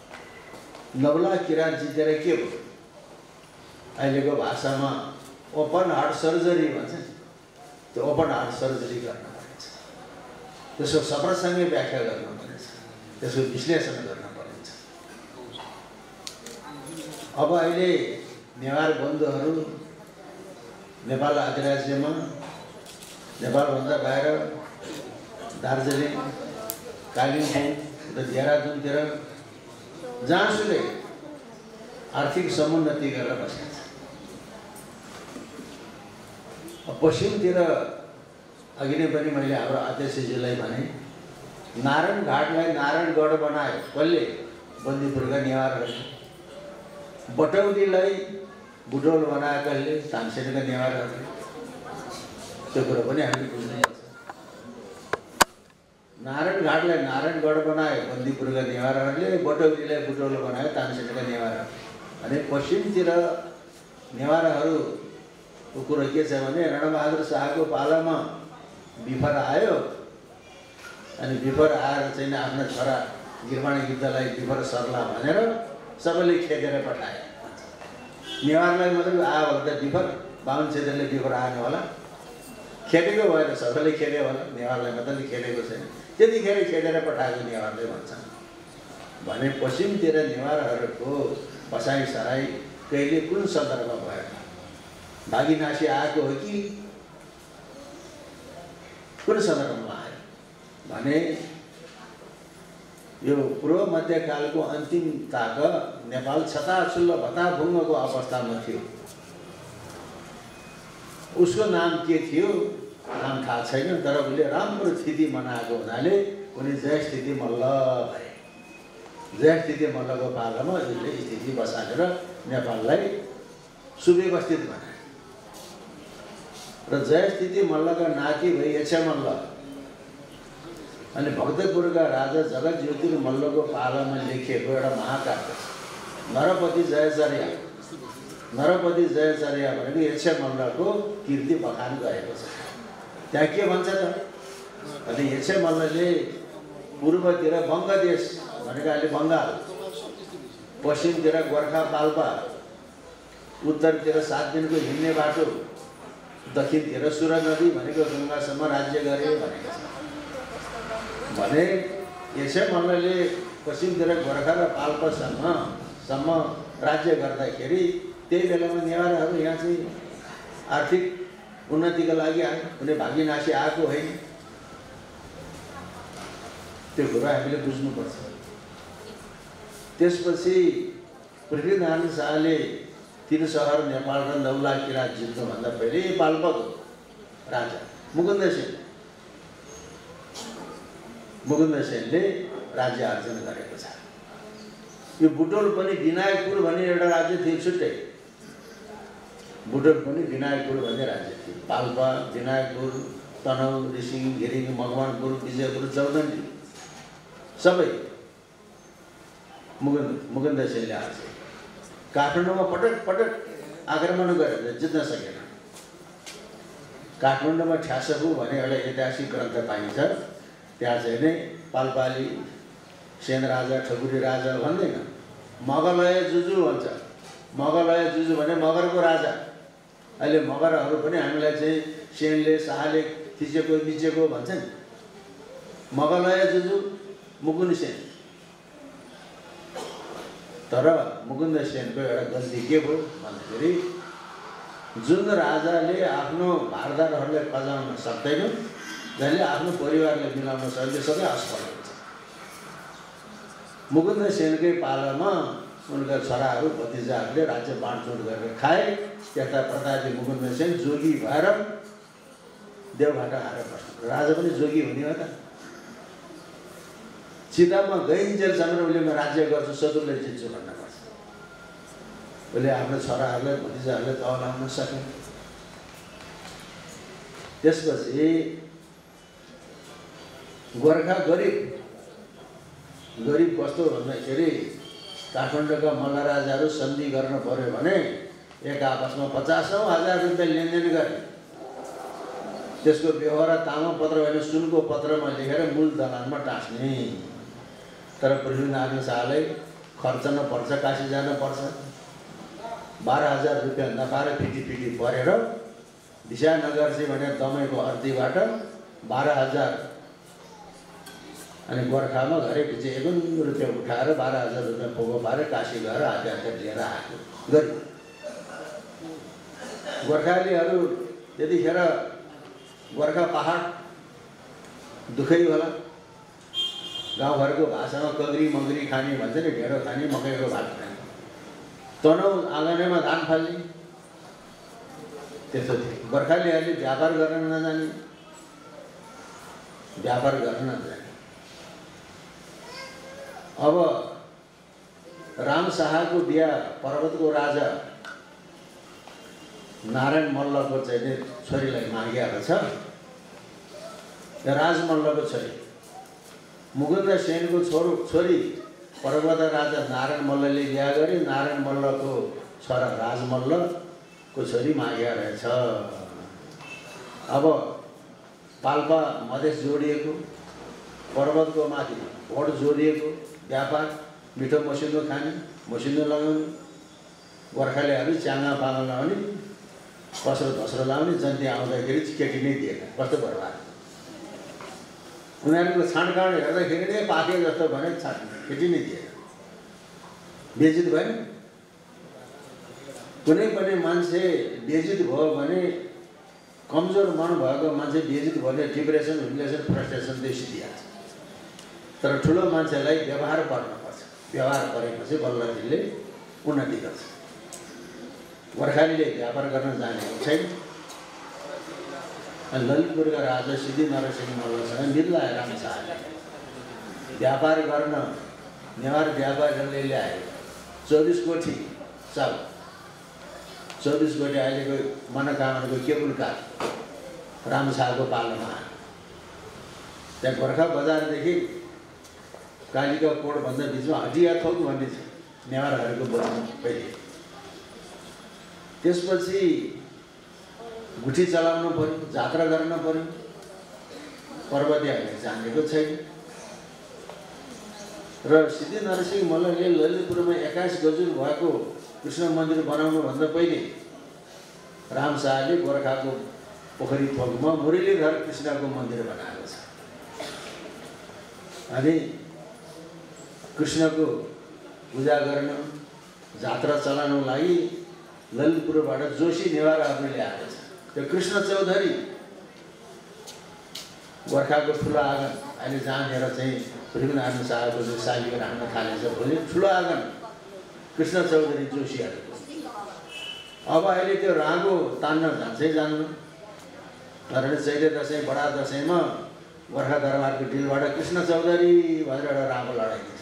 F: नवला किराँत जितेर के भयो। अहिलेको भाषामा ओपन हार्ट सर्जरी भन्छ। त्यो ओपन हार्ट सर्जरी गर्न पर्नेछ, त्यसको सप्रसँगै व्याख्या गर्न पर्नेछ, त्यसको विश्लेषण गर्न पर्नेछ। अब अहिले नेवार बन्धुहरू नेपाल अधिराज्यमा, नेपालभन्दा बाहिर दार्जिलिङ, कालिम्पोङ, देहरादुनतिर जहाँसुकै आर्थिक समुन्नति गरेर बसेको छ। पश्चिमतिर अघि नै पनि मैले हाम्रो अध्यक्षजीलाई भने नारायण घाटलाई नारायणगढ बनायो कसले? बन्दीपुरका नेवारहरूले। बटौलीलाई बुटौल बनायो कसले? तानसेनका नेवारहरूले। त्यो कुरो पनि हामीले बुझ्नुपर्छ। नारायण घाटलाई नारायणगढ बनायो बन्दीपुरका नेवारहरूले, बटौलीलाई बुटौल बनायो तानसेनका नेवारहरूले। अनि पश्चिमतिर नेवारहरूको कुरो के छ भने रणबहादुर शाहको पालामा बिफर आयो अनि बिफर आएर चाहिँ आफ्नो छोरा गिरवाणी युद्धलाई बिफर सर्ला भनेर सबैले खेदेर पठाए। नेवारलाई मतलब आयो भने त बिफर बाहुन क्षेत्रले बिफर आएन होला, खेदेको भएर सबैले खेद्यो होला, नेवारलाई मात्रै खेदेको छैन। त्यतिखेर खेदेर पठाएको नेवारले भन्छन् भने पश्चिमतिर नेवारहरूको बसाइसराई कहिले कुन सन्दर्भमा भयो? भागीनासी आएको हो कि कुन सन्दर्भमा आयो भने यो पूर्व मध्यकालको अन्तिमताका नेपाल छताछुल्ल भताभुङ्गको अवस्थामा थियो। उसको नाम के थियो नाम थाहा छैन, तर उसले राम्रो स्थिति मनाएको हुनाले उनी जय स्थिति मल्ल भए। जय स्थिति मल्लको पालामा उसले स्थिति बसालेर नेपाललाई सुव्यवस्थित बनाए र जय स्थिति मल्लका नाति भए यक्ष मल्ल अनि भक्तपुरका राजा जगत ज्योतिर मल्लको पालामा लेखिएको एउटा महाकाव्य नरपति जयचर्या। नरपति जयचर्या भनेको यक्ष मल्लको कीर्ति बखान गरेको छ। त्यहाँ के भन्छ त अनि यक्ष मल्लले पूर्वतिर बङ्गदेश भनेको अहिले बङ्गाल, पश्चिमतिर गोर्खा पाल्पा, उत्तरतिर 7 दिनको हिँड्ने बाटो, दक्षिणतिर सुर नदी भनेको गङ्गासम्म राज्य गरे भनेको छ। भने यक्ष मल्लले पश्चिमतिर गोर्खा र पाल्पासम्म राज्य गर्दाखेरि त्यही बेलामा नेवारहरू यहाँ चाहिँ आर्थिक उन्नतिको लागि आयो, कुनै भागीनासी आएको होइन। त्यो कुरा हामीले बुझ्नुपर्छ। त्यसपछि पृथ्वीनारायण शाहले 3 सहर नेपाल र 9 लाख किराँत जित्नुभन्दा पहिले पाल्पाको राजा मुकुन्द सेनले राज्य आर्जन गरेको छ। यो बुटोल पनि विनायकपुर भन्ने एउटा राज्य थियो छुट्टै। बुटोल पनि विनायकपुर भन्ने राज्य थियो। पाल्पा, विनायकपुर, तनहुँ, रिसिङ, घिरिङ, मकवानपुर, विजयपुर, चौदण्डी सबै मुकुन्द सेनले आर्ज। काठमाडौँमा पटक पटक आक्रमण गरेर जित्न सकेन। काठमाडौँमा ठ्यासबु भन्ने एउटा ऐतिहासिक ग्रन्थ पाइन्छ। त्यहाँ चाहिँ नै पाल्पाली सेन राजा ठकुरी राजा भन्दैन, मगलय जुजु भन्छ। मगलय जुजु भने मगरको राजा। अहिले मगरहरू पनि हामीलाई चाहिँ सेनले शाहले थिचेको मिचेको भन्छन्। मगलय जुजु मुकुन्द सेन। तर मुकुन्द सेनको एउटा गल्ती के भयो भन्दाखेरि जुन राजाले आफ्नो भारदारहरूलाई पजाउन सक्दैन, जसले आफ्नो परिवारलाई मिलाउन सक्दैन, सबै असफल हुन्छ। मुकुन्द सेनकै पालामा उनका छोराहरू भतिजाहरूले राज्य बाँडचुँड गरेर खाए। त्यता प्रतापी मुकुन्द सेन जोगी भएर देवघाट आएर बस्नु। राजा पनि जोगी हुने हो त। चितामा गइन्जेलसम्म उसले म राज्य गर्छु, शत्रुले जित्छु भन्न पर्छ। उसले आफ्नो छोराहरूलाई भतिजाहरूलाई तलाउन सके। त्यसपछि गोर्खा गरिब कस्तो भन्दाखेरि काठमाडौँका मल्ल राजाहरू सन्धि गर्न पर्यो भने एक आपसमा 50,000 रुपियाँ लेनदेन गरे। त्यसको व्यवहार तामापत्र होइन सुनको पत्रमा लेखेर मूल दलानमा टाँस्ने। तर पृथ्वीनारायण शाहलाई खर्चन पर्छ, काशी जान पर्छ। 12,000 रुपियाँ नपाएर फिटी परेर दिशानगरजी भने दमैको अर्तीबाट 12,000 अनि गोर्खामा घरैपछि 1 रुपियाँ उठाएर 12,000 रुपियाँ पोको पारेर काशी गएर आध्यात्म लिएर आएको गरे। गोर्खालीहरू त्यतिखेर गोर्खा पहाड दुःखै होला। गाउँघरको भाषामा कग्री मगरी खाने भन्छ नि, ढेँडो खाने, मकैको भात खाने, तनहुँ आँगनैमा धान फाल्ने, त्यस्तो थियो। गोर्खालीहरूले व्यापार गर्न नजाने, व्यापार गर्न नजाने। अब राम शाहको बिहा पर्वतको राजा नारायण मल्लको चाहिँ छोरीलाई मागेको छ। राजमल्लको छोरी मुकुन्द सेनको छोरी पर्वत राजा नारायण मल्लले बिहा गरे। नारायण मल्लको छोरा राजमल्लको छोरी मागेको रहेछ। अब पाल्पा मधेस जोडिएको, पर्वतको माथि भोट जोडिएको, व्यापार, मिठो मसिनो खाने, मसिनो लगाउने, गोर्खालीहरू च्याङ्गा पाङ्गा लगाउने, कसरो धस्रो लाउने, जन्ती आउँदाखेरि केटी नै दिएन। कस्तो बर्बाद! उनीहरूको छाँडकाँड हेर्दाखेरि नै पाके जस्तो भने केटी नै दिएन, बेजित भएन। कुनै पनि मान्छे बेजित भयो भने, कमजोर मन भएको मान्छे बेजित भयो भने डिप्रेसन, ह्युमिलेसन, फ्रस्ट्रेसन देखिहाल्छ। तर ठुलो मान्छेलाई व्यवहार पर्नुपर्छ। व्यवहार परेपछि बल्ल त्यसले उन्नति गर्छ। गोर्खालीले व्यापार गर्न जानेको छैन। ललितपुरका राजा सिद्धि नरसिंह मल्लसँग मिल्लाए राम शाहले व्यापार गर्न। नेवार व्यापारीहरूले ल्याए 24 कोठी चाउल, 24 कोठी अहिलेको मनोकामनाको केबुल काठ राम शाहको पालोमा आयो। त्यहाँ गोर्खा बजारदेखि कालिका कोटभन्दा बिचमा हटिया थोक भन्ने छ नेवारहरूको बोल्नु पहिले। त्यसपछि गुठी चलाउनु पर्यो, जात्रा गर्न पर्यो। पर्वतीहरूले जानेको छैन। र सिद्धि नरसिंह मल्लले ललितपुरमा 21 गजुर भएको कृष्ण मन्दिर बनाउनुभन्दा पहिले राम शाहले गोर्खाको पोखरी थोकमा मुरलीधर कृष्णको मन्दिर बनाएको छ। अनि कृष्णको पूजा गर्न, जात्रा चलाउनको लागि ललितपुरबाट जोशी नेवारहरूले ल्याएको छ। त्यो कृष्ण चौधरी गोर्खाको ठुलो आँगन, अहिले जहाँनिर चाहिँ पृथ्वीनारायण शाहको जो सालीको राख्न थालेछ भोलि ठुलो आँगन कृष्ण चौधरी जोशीहरूको। अब अहिले त्यो रागो तान्न जान्छै जान्नु। तर चैते दसैँ, बडा दसैँमा गोर्खा दरबारको डिलबाट कृष्ण चौधरी भनेर एउटा रागो लडाइदिन्छ।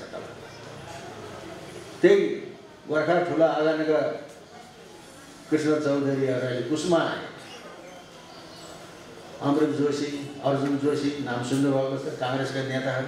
F: त्यही गोर्खा ठुलो आँगनका कृष्ण चौधरीहरू अहिले कुसमा आए। अमृत जोशी, अर्जुन जोशी नाम सुन्नुभएको छ, काङ्ग्रेसका नेताहरू।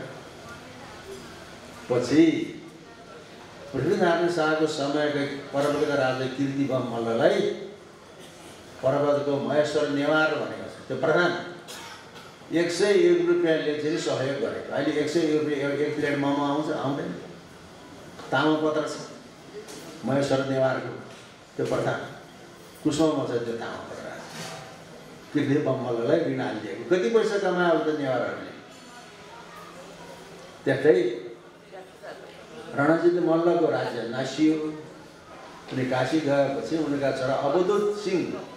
F: पछि पृथ्वीनारायण शाहको समयका पर्वतका राजा कीर्तिबम मल्ललाई पर्वतको महेश्वर नेवार भनेको छ। त्यो प्रधान 101 रुपियाँले चाहिँ सहयोग गरेको। अहिले 101 रुपियाँ एक प्लेट मोमो आउँछ, आउँदैन। तामापत्र छ महेश्वर नेवारको, त्यो प्रधान कुसमामा छ त्यो तामापत्र। कीर्तिबम मल्ललाई ऋण हालिदिएको। कति पैसा कमायो त नेवारहरूले। त्यस्तै रणजित मल्लको राज्य नासियो। उनी काशी गएपछि उनका छोरा अवधूत सिंह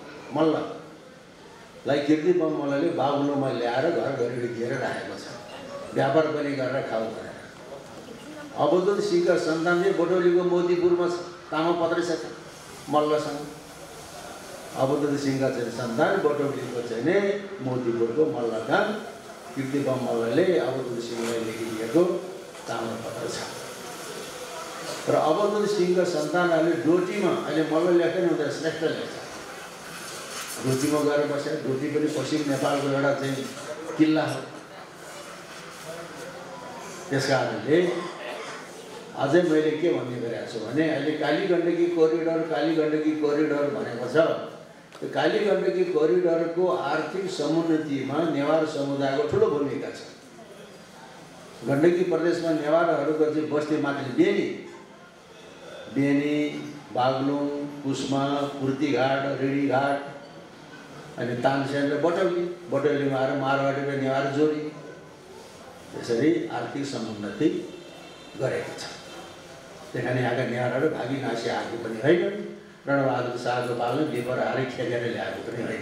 F: मल्ललाई कीर्तिबम मल्लले बाबुलोमा ल्याएर घर घरि दिएर राखेको छ। व्यापार पनि गरेर खाऊ भनेर। अवधूत सिंहका सन्तान चाहिँ बटौलीको मोतीपुरमा तामापत्र छ मल्लसँग। अवधूत सिंहका चाहिँ सन्तान बटौलीको चाहिँ नै मोतीपुरको मल्लका कीर्तिबम मल्लले अवधूत सिंहलाई लेखिदिएको तामापत्र छ। र अवधूत सिंहका सन्तानहरूले डोटीमा, अहिले मल्ल लेख्दैन हुँदा श्रेष्ठ लेख्छ, डोटीमा गएर बसे। डोटी पनि पश्चिम नेपालको एउटा चाहिँ किल्ला हो। त्यस कारणले अझै मैले के भन्ने गरेको छु भने अहिले काली गण्डकी कोरिडोर भनेको छ। त्यो काली गण्डकी कोरिडोरको आर्थिक समुन्नतिमा नेवार समुदायको ठुलो भूमिका छ। गण्डकी प्रदेशमा नेवारहरूको चाहिँ बस्ती माथि बेनी, बागलुङ, कुस्मा, पूर्तिघाट, रेडीघाट, अनि तानसेन र बटौलीमा आएर मारवाडी र नेवार जोडी त्यसरी आर्थिक समुन्नति गरेको छ। त्यहाँ यहाँका नेवारहरू भागी नासी आएको पनि होइन। रणबहादुर शाहको पालमा बेपर हारे खेलेर ल्याएको पनि होइन।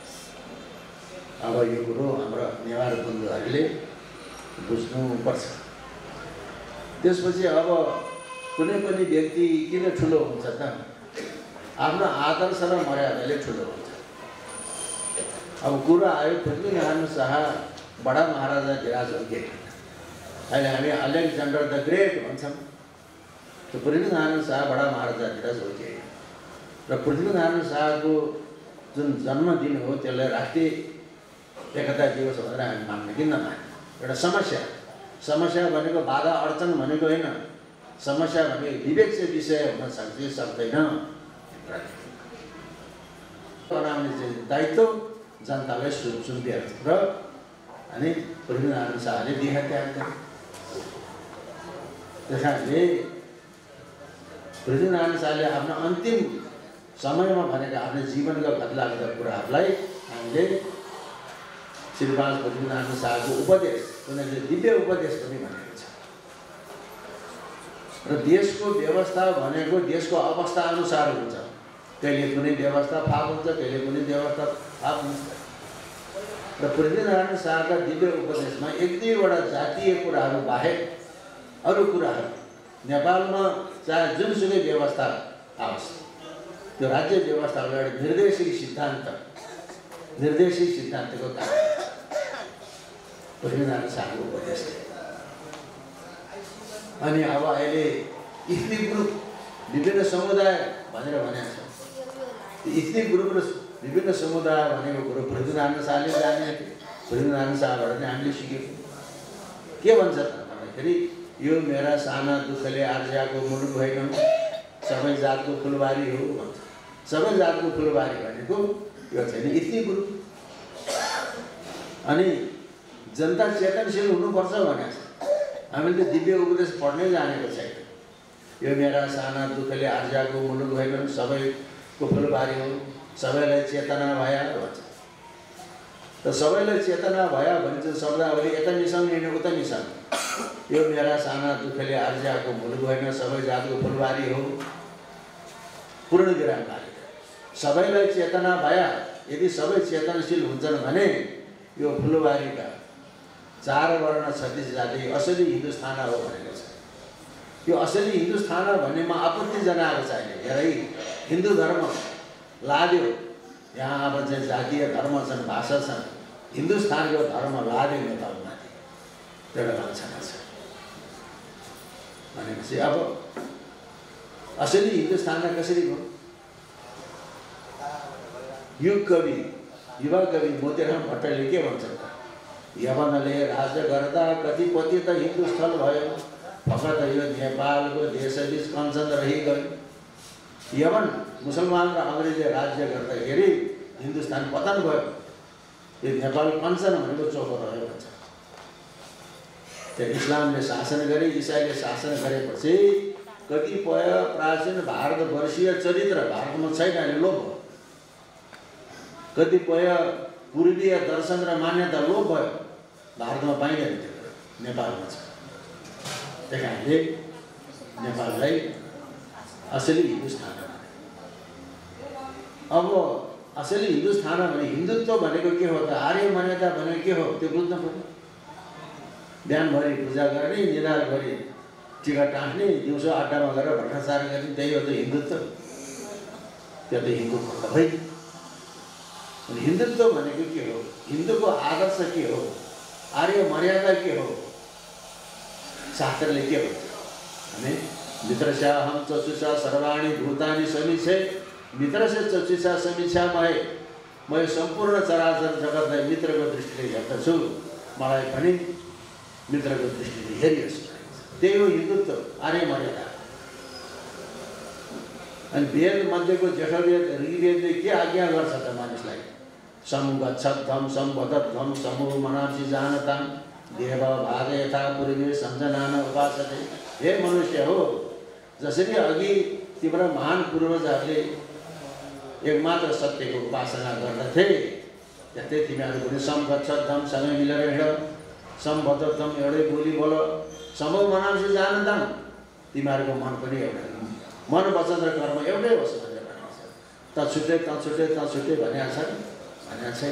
F: अब यो कुरो हाम्रो नेवार बन्धुहरूले बुझ्नुपर्छ। त्यसपछि अब कुनै पनि व्यक्ति किन ठुलो हुन्छ त? आफ्नो आदर्श र मर्यादाले ठुलो हुन्छ। अब कुरा आयो पृथ्वीनारायण शाह बडा महाराजा धिराज हो के? अहिले हामी अलेक्जेन्डर द ग्रेट भन्छौँ। त्यो पृथ्वीनारायण शाह बडा महाराजा धिराज हो के? र पृथ्वीनारायण शाहको जुन जन्मदिन हो त्यसलाई राष्ट्रिय एकता दिवस भनेर हामी मान्ने किन नमान्ने? एउटा समस्या भनेको बाधा अडचन भनेको होइन। समस्या भनेको विवेक चाहिँ विषय हुन सक्दैन। बनाउने चाहिँ दायित्व जनतालाई सुम्पिएको र अनि पृथ्वीनारायण शाहले देखात्याग गरे। त्यस कारणले पृथ्वीनारायण शाहले आफ्नो अन्तिम समयमा भनेका आफ्नो जीवनका घटलाग्दा कुराहरूलाई हामीले श्रीमान पृथ्वीनारायण शाहको उपदेश, उनीहरूले दिव्य उपदेश पनि भनेको छ। र देशको व्यवस्था भनेको देशको अवस्था अनुसार हुन्छ। कहिले कुनै व्यवस्था फाप हुन्छ, कहिले कुनै व्यवस्था फाप हुन्छ। र पृथ्वीनारायण शाहका दिव्य उपदेशमा एक दुईवटा जातीय कुराहरू बाहेक अरू कुराहरू नेपालमा चाहे जुनसुकै व्यवस्था आओस्, त्यो राज्य व्यवस्थाको एउटा निर्देशिक सिद्धान्तको कारण पृथ्वीनारायण शाहको उपदेश। अनि अब अहिले इथनिक ग्रुप विभिन्न समुदाय भनेर भनेको छ। इथनिक ग्रुप र विभिन्न समुदाय भनेको कुरो पृथ्वीनारायण शाहले जाने, पृथ्वीनारायण शाहबाट नै हामीले सिकेको। के भन्छ त भन्दाखेरि यो मेरा साना दुःखले आर्जियाको मुलुक होइन, सबै जातको फुलबारी हो भन्छ। सबै जातको फुलबारी भनेको यो छैन इथनिक ग्रुप। अनि जनता चेतनशील हुनुपर्छ भनेको छ। हामीले त दिव्य उपदेश पढ्नै जानेको छैन। यो मेरा साना दुःखले आर्जियाको मुलुक होइन, सबैको फुलबारी हो, सबैलाई चेतना भया भन्छ। त सबैलाई चेतना भया भने चाहिँ शब्दावली यता मिसाउने होइन उता मिसाउने। यो मेरा साना दुःखले आर्जियाको मुलुक होइन, सबै जातको फुलबारी हो, पूर्ण विराम लाग्यो। सबैलाई चेतना भया, यदि सबै चेतनशील हुन्छन् भने यो फुलबारीका 4 वर्ण 36 जाति असली हिन्दुस्तान हो भनेको छ। यो असली हिन्दुस्तान भन्नेमा आपत्ति जनाएको छैन। हेरै हिन्दू धर्म लाद्यो, यहाँ अब चाहिँ जातीय धर्म छन्, भाषा छन्, हिन्दुस्तानको धर्म लाद्यो नेपालमाथि, एउटा लक्षण छ भनेपछि अब असली हिन्दुस्तान कसरी हो? युवा कवि मोतीराम भट्टले के भन्छ त? यवनले राज्य गर्दा कति पति त हिन्दुस्थल भयो, फकत यो नेपालको देशबीच कञ्चन रहिगयो। यवन मुसलमान र अङ्ग्रेजले राज्य गर्दाखेरि हिन्दुस्तान पतन भयो, यो नेपाल कञ्चन भनेको चोखो रह्यो भन्छ। त्यहाँ इस्लामले शासन गरे, इसाईले शासन गरेपछि कतिपय प्राचीन भारतवर्षीय चरित्र भारतमा छैन, अहिले लोप भयो। कतिपय पूर्वीय दर्शन र मान्यता लोप भयो, भारतमा पाइँदैन, त्यो नेपालमा छ। त्यही कारणले नेपाललाई असली हिन्दुस्तान। अब असली हिन्दुस्तान भने हिन्दुत्व भनेको के हो त? आर्य मान्यता भनेको के हो त्यो बुझ्नु पर्यो। बिहानभरि पूजा गर्ने, निधारभरि टिका टाँस्ने, दिउँसो अड्डामा गएर भ्रष्टाचार गर्ने, त्यही हो त हिन्दुत्व। त्यो त हिन्दुत्व त होइन। हिन्दुत्व भनेको के हो? हिन्दूको आदर्श के हो? आर्य मर्यादा के हो? शास्त्रले के भन्छ भने मित्रस्याहं चक्षुषा सर्वाणि भूतानि समीक्षे मित्रस्य चक्षुषा समीक्षामय, म यो सम्पूर्ण चराचर जगतलाई मित्रको दृष्टिले हेर्दछु, मलाई पनि मित्रको दृष्टिले हेरियोस्। त्यही हो हिन्दुत्व, आर्य मर्यादा। अनि वेद मध्येको जेठवेद ऋग्वेदले के आज्ञा गर्छ त मानिसलाई? सम गच्छध्वं सम्वदध्वं समो मनांसि जानतां देव भाग यथा पूर्वे सम्झनान उपासते। हे मनुष्य हो, जसरी अघि तिम्रो महान पूर्वजहरूले एकमात्र सत्यको उपासना गर्दथे, त्यस्तै तिमीहरू पनि सम गच्छध्वं सँगै मिलेर हिँड, सम्वदध्वं एउटै बोली बोल, समो मनांसि जानतां तिमीहरूको मन पनि एउटै, मन वचन र कर्म एउटै होस् भनेर भनेको छ। त छुट्टै भनेको छैन।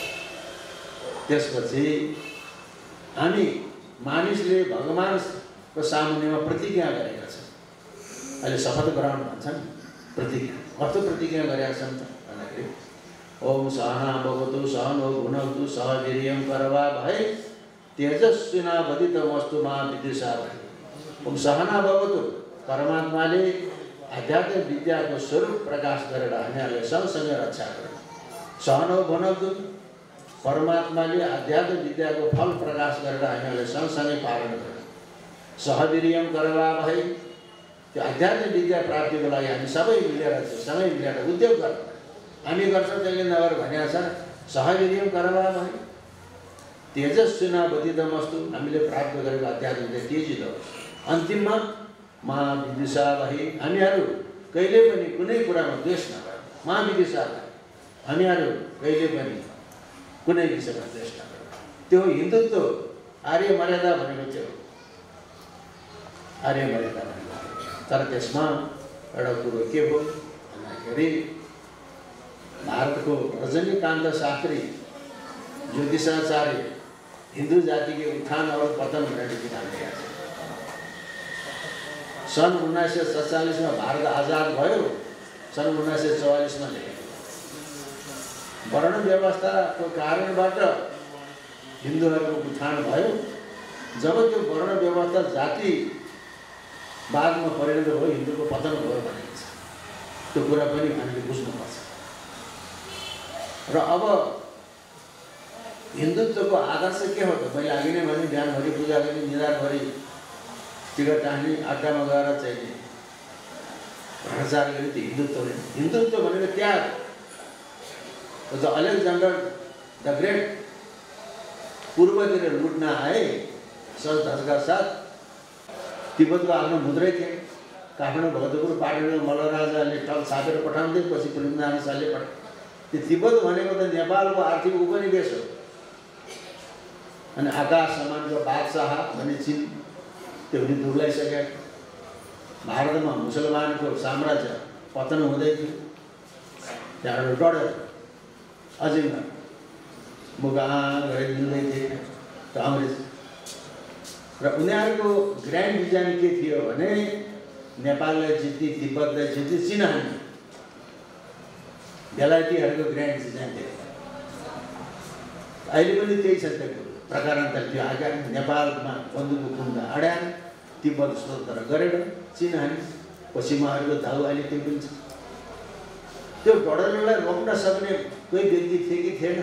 F: त्यसपछि हामी मानिसले भगवान र सामुन्नेमा प्रतिज्ञा गरेका छन्। अहिले शपथ ग्रहण भन्छन्, प्रतिज्ञा कस्तो प्रतिज्ञा गरेका छन् त भन्दाखेरि ओम सहना भवतु सहनो भुनक्तु सह वीर्यं करवावहै तेजस्विनावदितमस्तु मा विद्विषावहै। ओम सहना भवतु, परमात्माले आध्यात्मिक विद्याको स्वरूप प्रकाश गरेर हामीहरूलाई सँगसँगै रक्षा गर्नु। सहनो भुनक्तु, परमात्माले आध्यात्मिक विद्याको फल प्रकाश गरेर हामीहरूलाई सँगसँगै पालन गर्नु। सहवीर्यं करवावहै, त्यो आध्यात्मिक विद्या प्राप्तिको लागि हामी सबै मिलेर सँगै मिलेर उद्योग गर्नु। हामी गर्छौँ त्यसले नगर भनेको छ। सहवीर्यं करवावहै तेजस्विनावदितमस्तु, हामीले प्राप्त गरेको आध्यात्मिक विद्या तेजिलो। अन्तिममा महाविद्विषावहै, हामीहरू कहिले पनि कुनै कुरामा द्वेष नगर्नु। महाविद्विषावहै, हामीहरू कहिले पनि कुनै विषयमा द्वेष नगर्नु। त्यो हिन्दुत्व, आर्य मर्यादा भनेको त्यो आर्य मर्यादा भनेको। तर त्यसमा एउटा कुरो के हो भन्दाखेरि भारतको रजनीकान्त शास्त्री ज्योतिषाचार्य हिन्दू जातिको उत्थान और पतन भनेर किताब लेखेका छन्। सन् 1947 में भारत आजाद भयो, सन् 1944 में लेखेको। वर्ण व्यवस्थाको कारणबाट हिन्दूहरूको उत्थान भयो। जब त्यो वर्ण व्यवस्था जातिवादमा परिणत भयो, हिन्दूको पतन भयो भनेको छ। त्यो कुरा पनि हामीले बुझ्नुपर्छ। र अब हिन्दुत्वको आदर्श के हो त? मैले अघि नै भने बिहानभरि पूजा गर्ने, निधारभरि टिकट टाँग्ने, अड्डामा गएर चाहिँ भ्रष्टाचार गर्ने, त्यो हिन्दुत्व होइन। हिन्दुत्व भनेको त्याग। द अलेक्जेन्डर द ग्रेट पूर्वतिर लुट्न आए सजधजका साथ। तिब्बतको आफ्नो मुद्रै थिए। काठमाडौँ भगतपुर पाटनको मल्लराजाले टल छापेर पठाउँदै, पछि पृथ्वीनारायण शाहले पठाए। त्यो तिब्बत भनेको त नेपालको आर्थिक उपनिवेश हो। अनि आकाश समानको बादशाह भन्ने चिन त्यो पनि दुर्लाइसक्यो। भारतमा मुसलमानको साम्राज्य पतन हुँदै थियो। त्यहाँबाट डढेर अझै मुगा हिँड्दै थिए त अङ्ग्रेज। र उनीहरूको ग्रान्ड डिजाइन के थियो भने नेपाललाई जित्ने, तिब्बतलाई जित्ने, चिन हान्ने। बेलायतीहरूको ग्रान्ड डिजाइन थियो। अहिले पनि त्यही छ। त्यो प्रकारान्तर त्यो आज्ञा नेपालमा बन्दुकको कुण्डा अड्याएर तिब्बत स्वतन्त्र गरेर चिन हाने। पश्चिमाहरूको धाउ अहिले त्यो पनि छ। त्यो डढेलोलाई रोक्न सक्ने कोही व्यक्ति थिए कि थिएन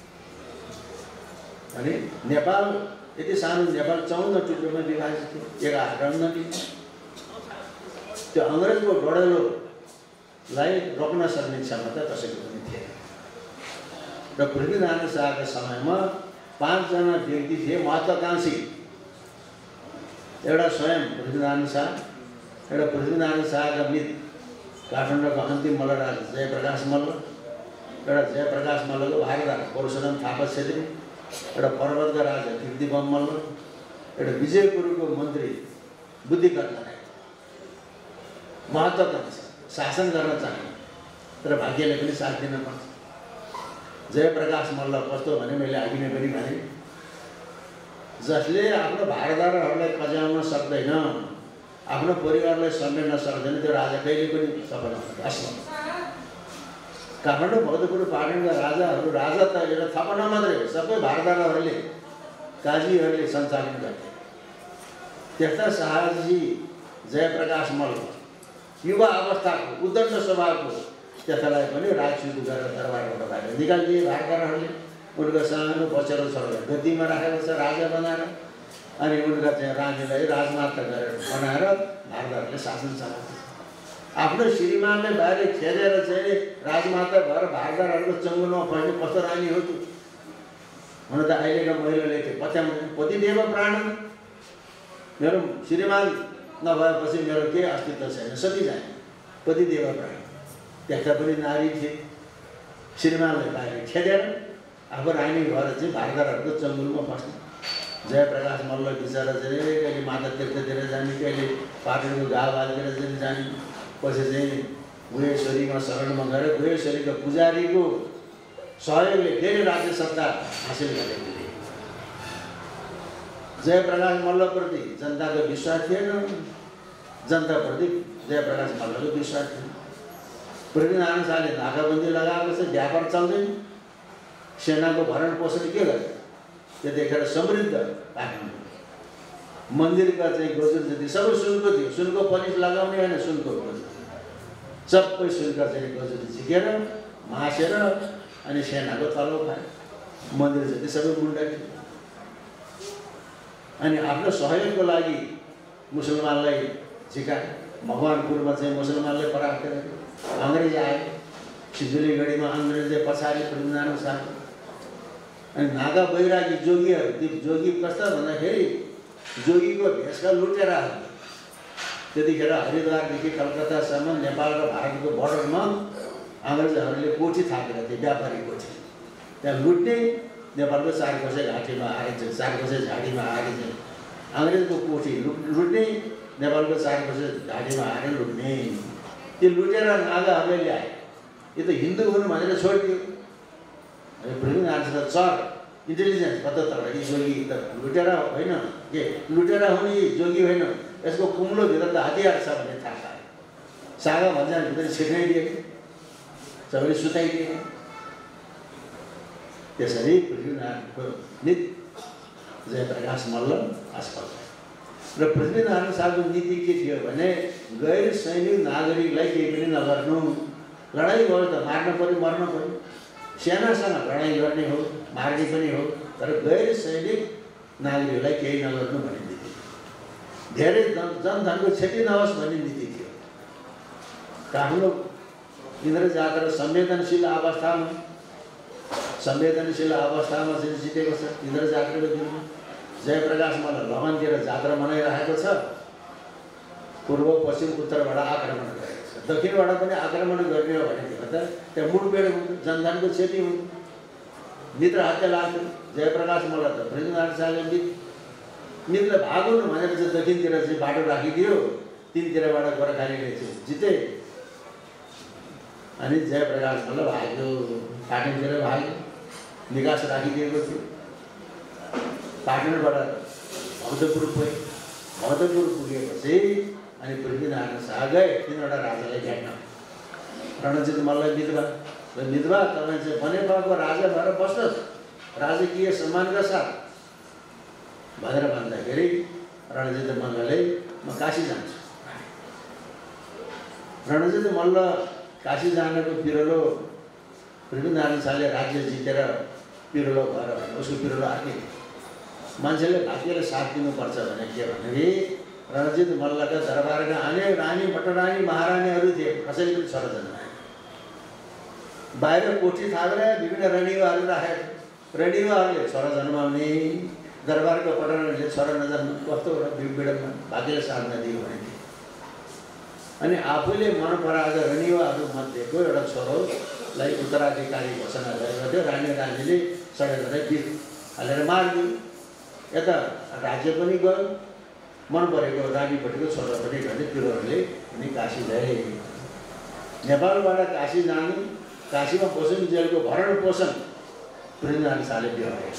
F: भने नेपाल यति सानो नेपाल 14 टुक्रोमा विभाजित थियो। 11 नदी। त्यो अङ्ग्रेजको डढेलोलाई रोक्न सक्ने क्षमता कसैको पनि थिएन। र पृथ्वीनारायण शाहका समयमा 5 जना व्यक्ति थिए महत्त्वाकांक्षी। एउटा स्वयं पृथ्वीनारायण शाह, एउटा पृथ्वीनारायण शाहका मित्र काठमाडौँको अन्तिम मल्लराजा जयप्रकाश मल्ल, एउटा जयप्रकाश मल्लको भागीदार परशुराम थापा छेत्री, एउटा पर्वतका राजा कीर्तिबम मल्ल, एउटा विजयपुरको मन्त्री बुद्धिकर्ता राई। महत्त्वाकांक्षी, शासन गर्न चाहने, तर भाग्यले पनि साथ दिन पर्छ। जयप्रकाश मल्ल कस्तो भने मैले अघि नै पनि भने, जसले आफ्नो भारदारहरूलाई कजाउन सक्दैन, आफ्नो परिवारलाई समेट्न सक्दैन, त्यो राजा कहिले पनि सफल हुँदैन। काठमाडौँ भगतपुर पाटनका राजाहरू राजा त एउटा थपना मात्रै हो। सबै भारदारहरूले, काजीहरूले सञ्चालन गर्थे। त्यस्ता शाहजी जयप्रकाश मल्ल युवा अवस्थाको उद्दण्ड स्वभावको, त्यसलाई पनि राजच्युत गरेर दरबारबाट बाहिर निकालिदिए भारदारहरूले। उनका सानो बचेर छोडेर गद्दीमा राखेको छ राजा बनाएर। अनि उनका चाहिँ रानीलाई राजमाता गरेर बनाएर भारदारहरूले शासन चलाउँछ। आफ्नो श्रीमानले बाहिर खेलेर चाहिँ राजमाता भएर भारदारहरूको चङ्गुलमा फस्ने कस्तो रानी हो त्यो? हुन त अहिलेका महिलाले त्यो पत्याउँदैन। पतिदेव प्राण, मेरो श्रीमान नभएपछि मेरो केही अस्तित्व छैन, सती जाने। पतिदेव प्राण। त्यस्ता पनि नारी थिए। श्रीमानलाई बाहिर खेलेर आफू रानी भएर चाहिँ भारदारहरूको चङ्गुलमा फस्ने। जयप्रकाश मल्ल बिचरा चाहिँ कहिले माता तीर्थतिर जाने, कहिले पाटनको गाउँबालतिर चाहिँ जाने। पछि चाहिँ गुहेश्वरीमा शरणमा गएर गुहेश्वरीको पुजारीको सहयोगले फेरि राज्य सत्ता हासिल गरेको थिए। जयप्रकाश मल्लप्रति जनताको विश्वास थिएन, जनताप्रति जयप्रकाश मल्लको विश्वास थिएन। पृथ्वीनारायण शाहले नाकाबन्दी लगाएको छ, व्यापार चल्दैन, सेनाको भरण पोषण के गर्छ? त्यतिखेर समृद्ध काठमाडौँ, मन्दिरका चाहिँ गोजुर जति सबै सुनको थियो, सुनको पलिस लगाउने होइन, सुनको गोजुर सबै सुनका चाहिँ गोजुर झिकेर मासेर अनि सेनाको तलब खाए, मन्दिर जति सबै मुन्डा थियो। अनि आफ्नो सहयोगको लागि मुसलमानलाई झिकाए, मकवानपुरमा चाहिँ मुसलमानलाई परास्त गरे, अङ्ग्रेज आए, सिजुलीगढीमा अङ्ग्रेजले पछाडि पृथ्वीनारायण शाह। अनि नागा बैरागी जोगीहरू, ती जोगी कस्ता भन्दाखेरि जोगीको भेषका लुटेराहरू त्यतिखेर हरिद्वारदेखि कलकत्तासम्म नेपाल र भारतको बोर्डरमा अङ्ग्रेजहरूले कोठी थापेका थिए, व्यापारी कोठी। त्यहाँ लुट्ने, नेपालको चारकोसे घाटीमा आएछ, चारकोसे झाडीमा आएछ, अङ्ग्रेजको कोठी लुट्ने, नेपालको चारकोसे घाटीमा आएर लुट्ने। त्यो लुटेर नागाहरूले ल्याए, यो त हिन्दू हुनु भनेर छोडिदियो। पृथ्वीनारायण शाह चर इन्टेलिजेन्स कता तल यी जोगी त लुटेर होइन, के लुटेर हुने जोगी होइन, यसको कुम्लोभित्र त हतियार छ भन्ने थाहा पायो। सागा भन्जाभित्र छिर्नाइदिए, सबैले सुताइदिए। त्यसरी पृथ्वीनारायणको नीति जयप्रकाश मल्ल असफल भयो। र पृथ्वीनारायण शाहको नीति के थियो भने गैर सैनिक नागरिकलाई केही पनि नगर्नु, लडाइँ भयो त मार्न पऱ्यो, मर्न पऱ्यो, सेनासँग लडाइँ गर्ने हो, मार्ने पनि हो, तर गैर सैनिक नागरिकलाई केही नगर्नु भन्ने नीति थियो। धेरै जनधनको क्षति नहोस् भन्ने नीति थियो। काठमाडौँ इन्द्र जात्रा संवेदनशील अवस्थामा चाहिँ जितेको छ। इन्द्र जात्राको दिनमा जयप्रकाश मल्ल लगनतिर जात्रा मनाइरहेको छ। पूर्व पश्चिम उत्तरबाट आक्रमण गरेको छ, दक्षिणबाट पनि आक्रमण गर्ने हो भनेदेखि त त्यहाँ मुठभेड हुन्थ्यो, जनधनको क्षति हुन्थ्यो, मित्र हत्या लाग्थ्यो। जयप्रकाश मल्ल त पृथ्वीनारायण शाहले मित्रलाई भाग्नु भनेर चाहिँ दक्षिणतिर चाहिँ बाटो राखिदियो, तिनतिरबाट गोर्खालीले चाहिँ जिते। अनि जयप्रकाश मल्ल भाग्यो, पाटनतिर भाग्यो, निकास राखिदिएको थियो। पाटनबाट भक्तपुर पुगे, भक्तपुर पुगेपछि अनि पृथ्वीनारायण शाह गए तिनवटा राजालाई भेट्न। रणजित मल्ल विधवा तपाईँ चाहिँ बनेपाको राजा भएर बस्नुहोस् राजकीय सम्मानका साथ भनेर भन्दाखेरि रणजित मल्लले म काशी जान्छु। रणजित मल्ल काशी जानको पिरोलो पृथ्वीनारायण शाहले राज्य जितेर पिरोलो भएर भने उसको पिरोलो अर्कै मान्छेले भाग्यले साथ दिनुपर्छ भने के भनेदेखि रणजित मल्लका दरबारका अनेक रानी पटरानी महारानीहरू थिए, कसैले पनि छोरा जन्माए। बाहिर कोठी थापेर विभिन्न रणिवाहरू राखे, रणिवाहरूले छोरा जन्माउने, दरबारको पटरानीले छोरा नजन्म, कस्तो एउटा विडम्बना, भाग्यले साथ नदियो भने। अनि आफूले मन पराएको रणिवाहरू मध्येको एउटा छोरोलाई उत्तराधिकारी घोषणा गरेको थियो। रानीले षड्यन्त्रलाई बिर हालेर मारिदियो। यता राज्य पनि गयो, मन परेको रानीपट्टिको छोरा पनि गर्ने पिरोहरूले अनि काशी गए। नेपालबाट काशी जानु, काशीमा बस्नु, जेलको भरण पोषण पृथ्वीनारायण शाहले बिहोरेको छ।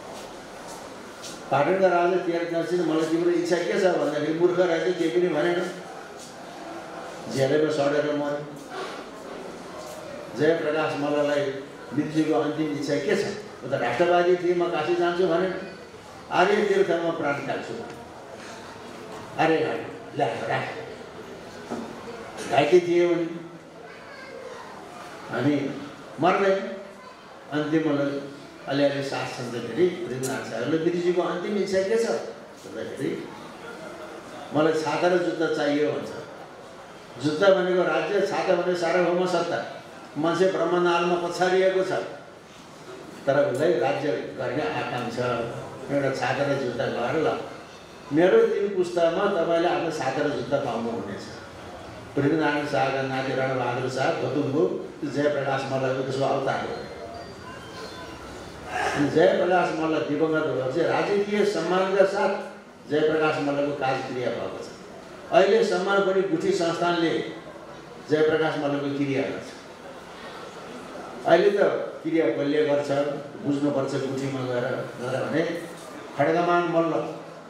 F: पाटनका राजा तेह्रसिंह मलाई तिम्रो इच्छा के छ भन्दाखेरि मूर्ख राजा केही पनि भनेन, जेलैमा सडेर मऱ्यो। जयप्रकाश मल्ललाई मृत्युको अन्तिम इच्छा के छ? म त राष्ट्रवादी थिएँ, म काशी जान्छु भनेर आर्य तीर्थमा प्राण त्याग्छु। आर्य घाटी ल्याएर राख घाइते थिए भने अनि मर्दैन। अन्तिममा अलिअलि सास छँदाखेरि पृथ्वीनारायण शाहले मृत्युको अन्तिम इच्छा के छ भन्दाखेरि मलाई छाता र जुत्ता चाहियो भन्छ। जुत्ता भनेको राज्य, छाता भनेको सार्वभौम सत्ता, मान्छे ब्रह्मनालमा पछाडिएको छ, तर उसलाई राज्य गर्ने आकाङ्क्षा। एउटा छाता र जुत्ता लगाएर ल मेरो 3 पुस्तामा तपाईँले आफ्नो छाता र जुत्ता पाउनुहुनेछ। पृथ्वीनारायण शाहका नाति रणबहादुर शाह धोतुङ्गो जयप्रकाश मल्लको त्यसको अवतार हो। अनि जयप्रकाश मल्ल दिवंगत भएपछि राजकीय सम्मानका साथ जयप्रकाश मल्लको कार्यक्रिया भएको छ। अहिले सम्मान पनि गुठी संस्थानले जयप्रकाश मल्लको क्रिया गर्छ। अहिले त क्रिया कसले गर्छ बुझ्नुपर्छ गुठीमा गएर भने खड्गमान मल्ल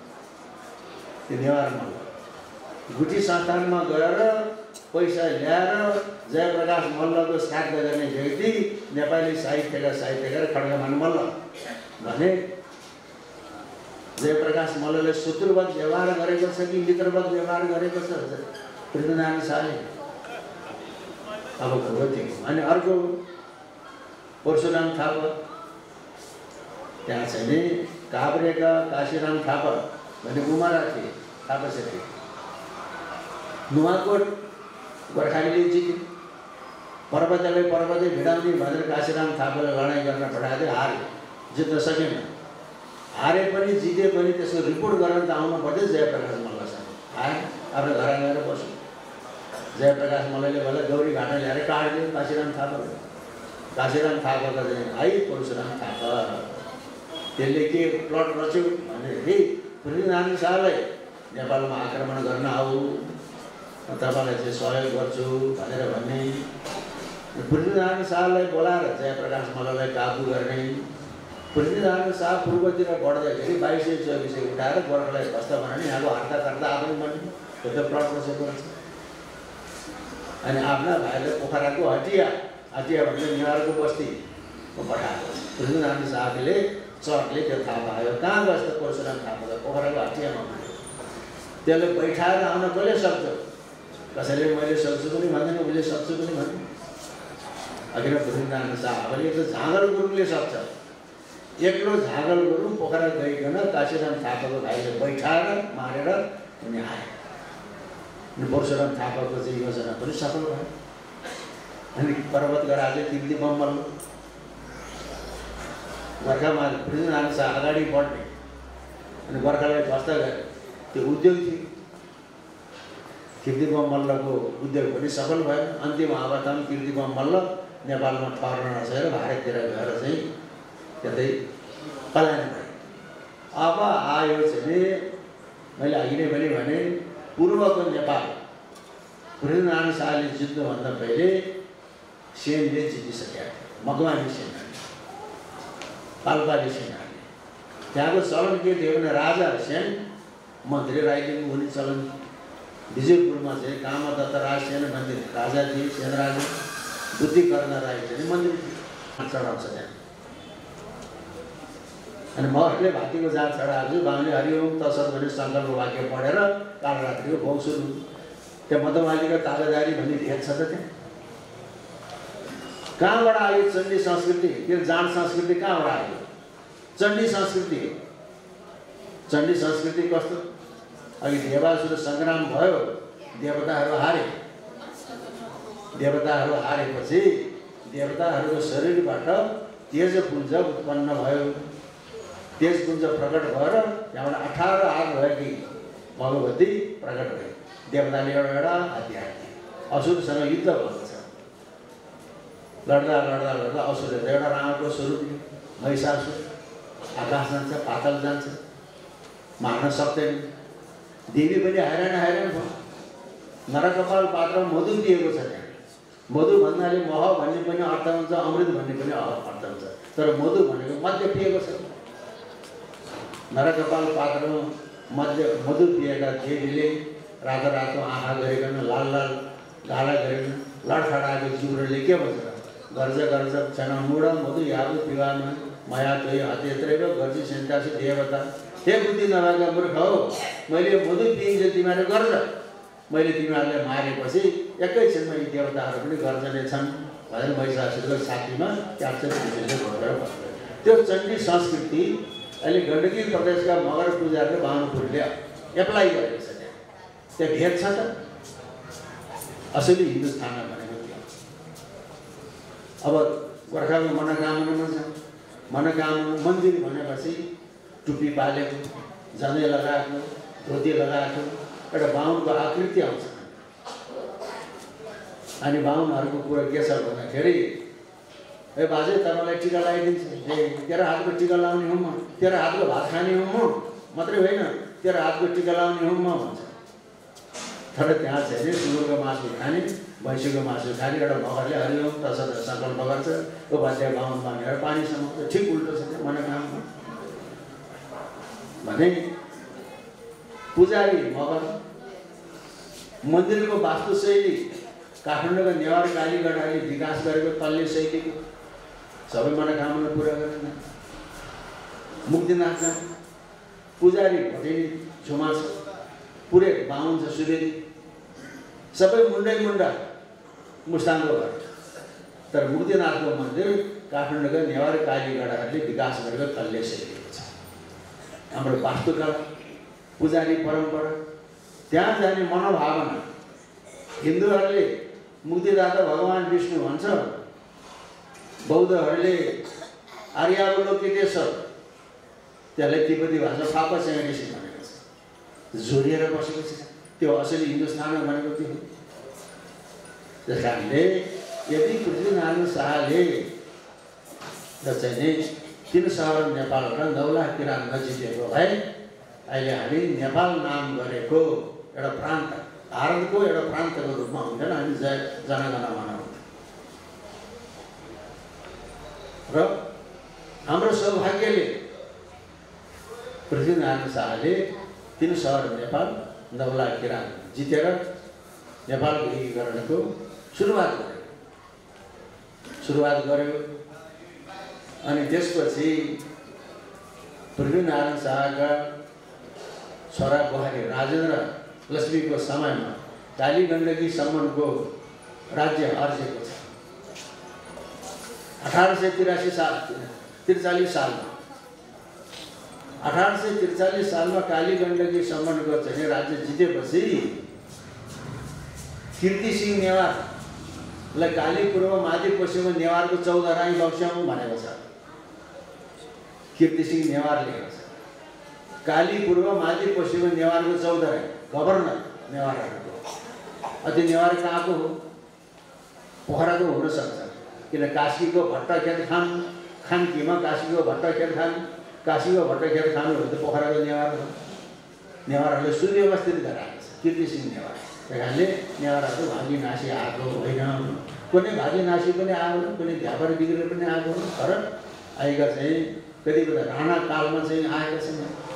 F: त्यो नेवार मल्ल गुठी संस्थानमा गएर पैसा ल्याएर जयप्रकाश मल्लको श्राद्ध गर्ने व्यक्ति नेपाली साहित्यकार खड्गमान मल्ल भने जयप्रकाश मल्लले शत्रुवत व्यवहार गरेको छ कि मित्रवत व्यवहार गरेको छ पृथ्वीनारायण शाहले अब हो त्यो। अनि अर्को परशुराम थापा त्यहाँ चाहिँ नि काभ्रेका काशीराम थापा भन्ने उमारा थिए थापा सेठी नुवाकोट गोर्खालीले जित्यो पर्वतले भिडाउने भनेर काशीराम थापाले लडाइँ गर्न पठाएको थियो हारे जित्न सकेन हारे पनि जिते पनि त्यसको रिपोर्ट गर्न त आउनु पर्थ्यो जयप्रकाश मल्लसँग आए आफ्नो घर गएर बस्यो जयप्रकाश मल्लले भने गौरी घाटा ल्याएर काट्यो काशीराम थापाको चाहिँ भाइ परशुराम थापा त्यसले के प्लट रच्यो भनेदेखि पृथ्वीनारायण शाहलाई नेपालमा आक्रमण गर्न आऊ तपाईँलाई चाहिँ सहयोग गर्छु भनेर भन्ने पृथ्वीनारायण शाहलाई बोलाएर जयप्रकाश मल्ललाई काबु गर्ने पृथ्वीनारायण शाह पूर्वतिर बढ्दाखेरि 2224 उठाएर गोर्खालाई ध्वस्त बनाउने यहाँको हर्ता कर्ता आफै बन्ने त्यो त प्लट बसेको रहेछ। अनि आफ्ना भाइले पोखराको हटिया भन्ने नेवारको बस्तीमा पठाएको पृथ्वीनारायण शाहले चटले त्यो थाहा पायो कहाँ गयो त परशुराम थापाको पोखराको हटियामा त्यसले बैठाएर आउन कसले सक्छ कसैले मैले सक्छु पनि भन्दैन उसले सक्छु पनि भन्दैन अघिल्लो पृथ्वीनारायण शाह भने यो त झाँगल गुरुङले सक्छ एक्लो झाँगल गुरुङ पोखरा गइकन काशीराम थापाको भाइले बैठाएर मारेर उनी आए अनि परशुराम थापाको चाहिँ योजना पनि सफल भयो। अनि पर्वतगढाले तिर्दी बम्बल गोर्खामा पृथ्वीनारायण शाह अगाडि बढ्ने अनि गोर्खालाई ध्वस्त गरे त्यो उद्योग थियो कीर्तिबम मल्लको उद्योग पनि सफल भयो। अन्तिम अवस्थामा कीर्तिबम मल्ल नेपालमा ठहर्न नसकेर भारततिर गएर चाहिँ त्यतै पलायन भयो। अब आयो चाहिँ मैले अघि नै पनि भने पूर्वको नेपाल पृथ्वीनारायण शाहले जित्नुभन्दा पहिले सेनले जितिसकेका थिए मकवानी सेनाले पाल्पाली सेनाले। त्यहाँको चलन के थियो भने राजा सेन मन्त्री राईलिङ हुने चलन। विजयपुरमा चाहिँ कामदत्त राज सेन मन्दिर राजा थिए सेन राजा बुद्धिकर्ण राई चाहिँ मन्दिर चढाउँछ त्यहाँ। अनि महर्षिले भातीको जात चढाएको छु बाहुनले हरिओम तसर भने सङ्कल्प वाक्य पढेर कालरात्रिको भोग सुरु त्यहाँ मदमालीको ताबेदारी भन्ने भेद छ त त्यहाँ। कहाँबाट आयो चण्डी संस्कृति त्यो जाँड संस्कृति कहाँबाट आयो चण्डी संस्कृति हो। चण्डी संस्कृति कस्तो अघि देवासुर सङ्ग्राम भयो देवताहरू हारेपछि देवताहरूको शरीरबाट तेजपुञ्ज उत्पन्न भयो। तेजपुञ्ज प्रकट भएर त्यहाँबाट 18 हात भएकी भगवती प्रकट भए। देवताले एउटा हात्ती असुरसँग युद्ध भएको छ। लड्दा असुरले एउटा रावणको स्वरूप महिषासुर आकाश जान्छ पाताल जान्छ मार्न सक्दैन। देवी पनि हैरान भयो। नरकपाल पात्र मधु दिएको छ त्यहाँ। मधु भन्नाले मह भन्ने पनि अर्थ हुन्छ अमृत भन्ने पनि अर्थ हुन्छ तर मधु भनेको मध्य पिएको छ। नरकपाल पात्र मधु पिएका देवीले रातो आँखा गरिकन लाल गाला गरिकन लडखडाएको जिउरोले के भन्छ गर्ज क्षण मूढ मधु यादु पिवान माया तोय अत्यत्रैव गर्जी सेन्तासी देवता। हे बुद्धि नभएका मूर्ख हो मैले मधु पिइन्छ तिमीहरू गर्छ मैले तिमीहरूलाई मारेपछि एकैछिनमा यी देवताहरू पनि गर्जने छन् भनेर महिषासुरको छातीमा क्याप्चर घोषेर त्यो चण्डी संस्कृति अहिले गण्डकी प्रदेशका मगर पूजाहरू बाहुनपुरले एप्लाई गरेको छ। त्यहाँ भेद छ त असली हिन्दुस्तानमा भनेको थियो। अब गोर्खाको मनोकामनामा छ मनोकामना मन्दिर भनेपछि टुप्पी पालेको जनै लगाएको धोती लगाएको एउटा बाहुनको आकृति आउँछ। अनि बाहुनहरूको कुरा के छ भन्दाखेरि ए बाजे तपाईँलाई टिका लगाइदिन्छ ए तेरो हातको टिका लाउने हुँ म तेरो हातको भात खाने हुँ म मात्रै होइन तेरो हातको टिका लाउने हुँ म भन्छ। तर त्यहाँ चाहिँ सुँगुरको मासु खाने भैँसीको मासु खाने एउटा मगरले हरिओम तसर सङ्कल्प गर्छ उपाध्याय बाहुन भनेर पानी समाउँछ। ठिक उल्टो छ त्यो मनोकामना भने पुजारी मगर, मन्दिरको वास्तुशैली काठमाडौँका नेवार कालीगढाले विकास गरेको तल्ले शैलीको सबै मनोकामना पुरा गरेन। मुक्तिनाथ जाने पुजारी भटेनी छुमा छ, पुरै बाहुन छ सुवेदी, सबै मुन्डा मुस्ताङको घर। तर मुक्तिनाथको मन्दिर काठमाडौँका नेवार कालीगढाहरूले विकास गरेको तल्ले शैलीको छ। हाम्रो वास्तुकला, पुजारी परम्परा, त्यहाँ जाने मनोभावना, हिन्दूहरूले मुक्तिदाता भगवान विष्णु भन्छ, बौद्धहरूले आर्यावलोकितेश्वर, त्यसलाई तिब्बती भाषा फापा चैँडेसी भनेको छ, जोडिएर बसेको छ। त्यो असली हिन्दुस्तानमा भनेको त्यो। त्यस कारणले यदि पृथ्वीनारायण शाहले चाहिँ 3 सहर नेपालबाट 9 लाख किरान जितेको भए अहिले हामी नेपाल नाम गरेको एउटा प्रान्त, भारतको एउटा प्रान्तको रूपमा हुन्थेन, हामी जनगणना मनाउँथ्यौँ। र हाम्रो सौभाग्यले पृथ्वीनारायण शाहले 3 सहर नेपाल 9 लाख किरान जितेर नेपालको एकीकरणको सुरुवात गर्यो। अनि त्यसपछि पृथ्वीनारायण शाहका छोरा बुहारी राजेन्द्र लक्ष्मीको समयमा कालीगण्डकी सम्मको राज्य आर्जेको छ। 1843 सालमा कालीगण्डकी सम्मको चाहिँ राज्य जितेपछि कीर्तिसिंह नेवारलाई काली पूर्व माथि पश्चिममा नेवारको 14 राई बक्स्याउँ भनेको छ। कीर्तिसिंह नेवार लेखेको छ, काली पूर्व माथि पश्चिममा नेवारको 14 राई गभर्नर नेवारहरूको। अति नेवार कहाँको हो? पोखराको हुनसक्छ, किन काशीको भट्टखेत खानकीमा काशीको भट्टखेत खानु हो त पोखराको नेवार हो। नेवारहरूले सुव्यवस्थित गराएको छ कीर्तिसिंह नेवार। त्यही कारणले नेवारहरू भागी नासी आएको होइन, कुनै भागी नासी पनि आएको, कुनै व्यापार बिग्रेर पनि आएको हो। तर आएका चाहिँ कति बेला राणा कालमा चाहिँ आएका छन्,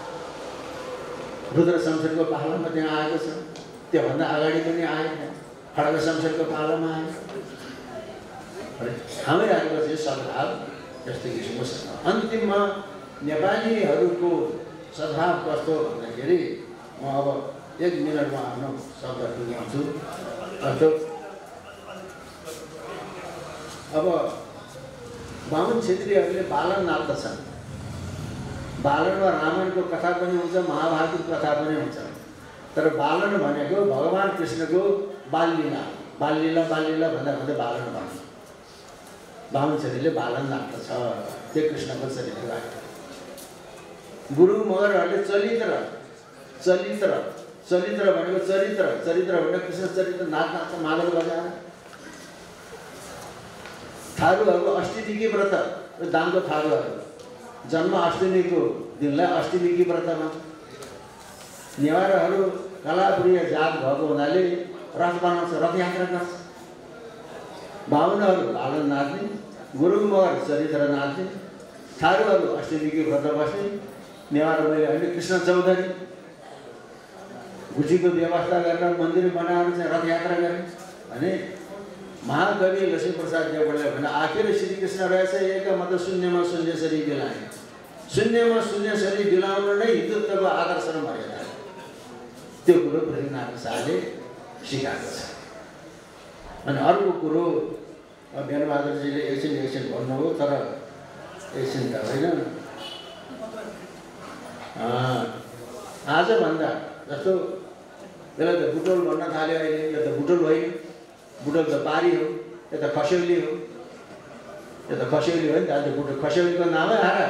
F: रुद्र शमशेरको पालामा त्यहाँ आएको छ, त्योभन्दा अगाडि पनि आएन, खड्ग शमशेरको पालामा आयो। हामीहरूको चाहिँ सद्भाव यस्तो किसिमको छ। अन्तिममा नेपालीहरूको सद्भाव कस्तो भन्दाखेरि म अब 1 मिनटमा आफ्नो शब्द टुङ्ग्याउँछु। अब बाहुन क्षेत्रीहरूले बालन नाप्दछन्। बालनमा रामायणको कथा पनि हुन्छ, महाभारतको कथा पनि हुन्छ। तर बालन भनेको भगवान कृष्णको बाललीला भन्दा भन्दै बालन भन्छ। बाहुन क्षेत्रीले बालन नाप्दछ, त्यो कृष्णको चरित्रबाट। गुरु मगरहरूले चरित्र भनेको चरित्र भनेको कृष्ण चरित्र नाच मादल बजाएर। थारूहरूको अष्टमीकी व्रत, दाङको थारूहरू जन्म अष्टमीको दिनलाई अष्टमीकी व्रत भन्छ। नेवारहरू कलाप्रिय जात भएको हुनाले रथ बनाउँछ, रथयात्रा गर्छ। बाहुनहरू बालन नाच्ने, गुरु मगर चरित्र नाच्ने, थारूहरू अष्टमीकी व्रत बस्ने, नेवार मैले अहिले कृष्ण चौधरी गुचीको व्यवस्था गरेर मन्दिर बनाएर चाहिँ रथयात्रा गरे भने महाकवि लक्ष्मीप्रसाद देवकोटाले भने आखिर श्रीकृष्ण रहेछ एक मतलब शून्यमा शून्यसरी बिलाए। शून्यमा शून्यसरी बिलाउनु नै हिन्दुत्वको आदर्श र मर्यादा। त्यो कुरो पृथ्वीनारायण शाहले सिकाएको छ। अनि अर्को कुरो बेनबहादुरजीले एकछिन भन्नुभयो, तर एकछिन त होइन, आजभन्दा जस्तो यसलाई त बुटोल भन्न थाल्यो अहिले। यो त बुटोल होइन, बुटोल त पारी हो, यो त खस्यौली हो, यो त खस्यौली हो नि त। आज बुटोल खस्यौलीको नामै आएर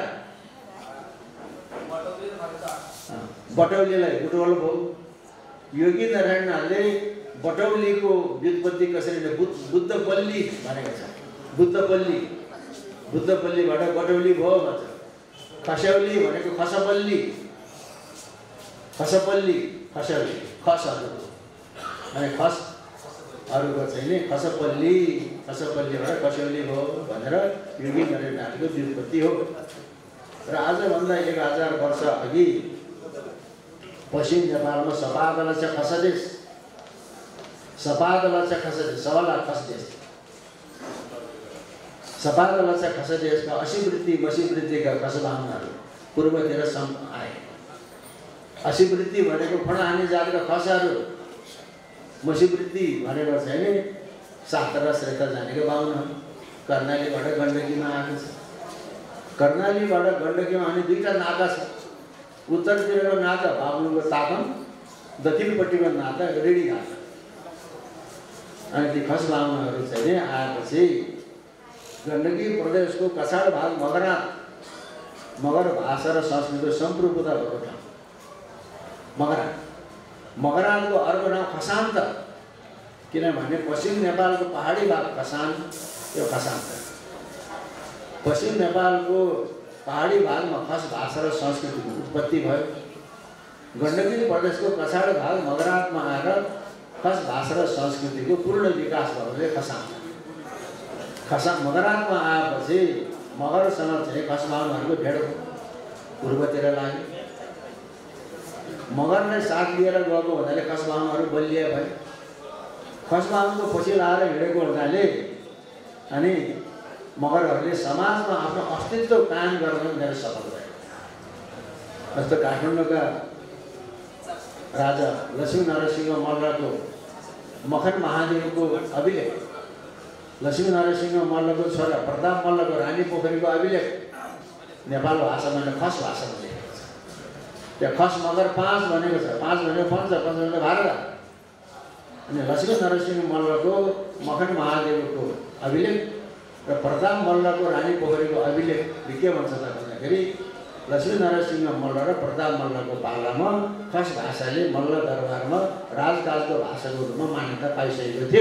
F: बटौलीलाई बुटोल भयो। योगी नारायणले बटौलीको व्युत्पत्ति कसरी बुद्धपल्ली भनेको छ। बुद्धपल्लीबाट बटौली भयो भन्छ। खस्यौली भनेको खसपल्ली, खसौली खसहरू अनि खसहरूको चाहिँ नि खसपल्लीबाट खस्यौली भयो भनेर योगी नारायणको व्युत्पत्ति हो। र आजभन्दा 1000 वर्ष अघि पश्चिम नेपालमा सपादलच खसदेश सपादलच खसदेश सवाला खसदेश सपादलच खसदेशका असीवृत्ति मसीवृत्तिका खसबाहुनहरू पूर्वतिर आए। असीवृत्ति भनेको फणाहानी जातका खसहरू, मसीवृत्ति भनेको चाहिँ नि सात र श्रेत जानेको बाहुनहरू कर्णालीबाट गण्डकीमा आएको छ। कर्णालीबाट गण्डकीमा आउने दुईटा नाका छ। उत्तरतिरको नाका बाबुलको ताकम, दक्षिणपट्टिको नाका रेडी नाका। अनि ती खस बाहुनहरू चाहिँ नि आएपछि गण्डकी प्रदेशको कछाड भाग मगर भाषा र संस्कृतिको सम्प्रभुता भएको ठाउँ मगरानको अर्को नाम खसान्त, किनभने पश्चिम नेपालको पहाडी भाग खसान, यो खसान्त। पश्चिम नेपालको पहाडी भागमा खस भाषा र संस्कृतिको उत्पत्ति भयो। गण्डकी प्रदेशको कछाड भाग मगरातमा आएर खस भाषा र संस्कृतिको पूर्ण विकास भएकोले खसान मगरातमा आएपछि मगरसँग चाहिँ खस बाहुनहरूको भेड पूर्वतिर लाग्यो। मगरलाई साथ लिएर गएको हुनाले खस बाहुनहरू बलिया भए। खस बाहुनको पछि लाएर हिँडेको हुनाले अनि मगरहरूले समाजमा आफ्नो अस्तित्व कायम गर्न उनीहरू सफल भए। जस्तो काठमाडौँका राजा लक्ष्मीनरसिंह मल्लको मखन महादेवको अभिलेख, लक्ष्मीनरसिंह मल्लको छोरा प्रताप मल्लको रानी पोखरीको अभिलेख नेपाल भाषामा खस भाषामा लेखेको छ। त्यहाँ खस मगर 5 भनेको छ। 5 भनेको पञ्च भनेको भारत। अनि लक्ष्मीनरसिंह मल्लको मखन महादेवको अभिलेख र प्रताप मल्लको रानी पोखरीको अभिलेख के भन्छ त भन्दाखेरि लक्ष्मीनरसिंह मल्ल र प्रताप मल्लको पालामा खस भाषाले मल्ल दरबारमा राजकाजको भाषाको रूपमा मान्यता पाइसकेको थियो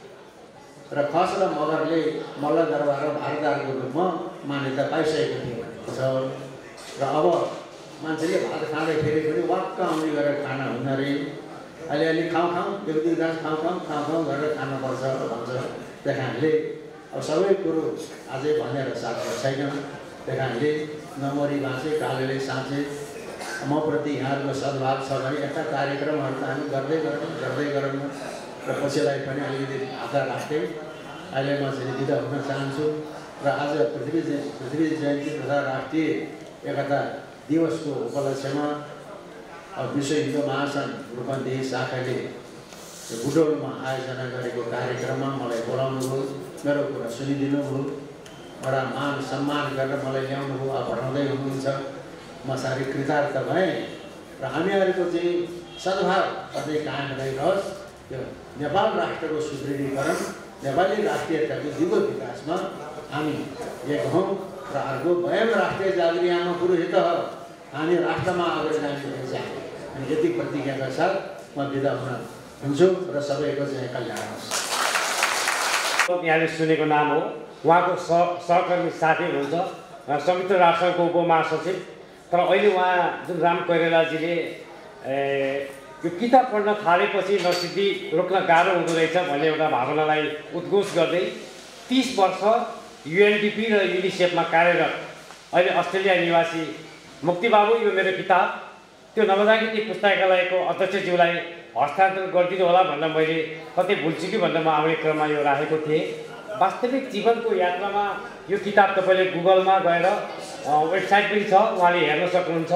F: र खस र मगरले मल्ल दरबार र भारतको रूपमा मान्यता पाइसकेको थियो भनेको छ। र अब मान्छेले भात खाँदाखेरि पनि वाक्क आउने गरेर खाना हुँदो रहेछ। अलिअलि खाउँ एक दुई गाँस खाउँ गरेर खानुपर्छ भन्छ। त्यही कारणले अब सबै कुरो अझै भनेर साध्य छैन। त्यही कारणले नमरी बाँचे कालेले साँचे। म प्रति यहाँहरूको सद्भाव छ भने यस्ता कार्यक्रमहरू त हामी गर्दै गरौँ र पछिलाई पनि अलिकति आधार राख्दै अहिले म चाहिँ बिदा हुन चाहन्छु। र आज पृथ्वी जयन्ती तथा राष्ट्रिय एकता दिवसको उपलक्ष्यमा विश्व हिन्दू महासङ्घ रूपन्देही शाखाले बुटोलमा आयोजना गरेको कार्यक्रममा मलाई बोलाउनुभयो, मेरो कुरा सुनिदिनु भयो, बडा मान सम्मान गरेर मलाई ल्याउनुभयो, पठाउँदै हुनुहुन्छ। म साह्रै कृतार्थ भएँ र हामीहरूको चाहिँ सद्भाव सधैँ कायम रहिरहोस्। यो नेपाल राष्ट्रको सुदृढीकरण, नेपाली राष्ट्रियताको दिगो विकासमा हामी एक हौँ र अर्को वयम राष्ट्रिय जागृयामा पुरोहित हामी राष्ट्रमा अगाडि जाने अनि यति प्रतिज्ञाका साथ म बिदा हुन्छु र सबैको चाहिँ कल्याण होस्।
E: यहाँले सुनेको नाम हो, उहाँको सहकर्मी साथी हुनुहुन्छ संयुक्त राष्ट्रको उपमहासचिव। तर अहिले उहाँ जुन राम कोइरालाजीले यो किताब पढ्न थालेपछि नसिद्धि रोक्न गाह्रो हुँदो रहेछ भन्ने एउटा भावनालाई उद्घोष गर्दै 30 वर्ष युएनडिपी र युनिसेफमा कार्यरत अहिले अस्ट्रेलिया निवासी मुक्तिबाबु यो मेरो किताब त्यो नवजागृति पुस्तकालयको अध्यक्षज्यूलाई हस्तान्तरण गरिदिनु होला भनेर मैले कतै भुल्छु कि भनेर म आउने क्रममा यो राखेको थिएँ। वास्तविक जीवनको यात्रामा यो किताब तपाईँले गुगलमा गएर वेबसाइट पनि छ, उहाँले हेर्न सक्नुहुन्छ।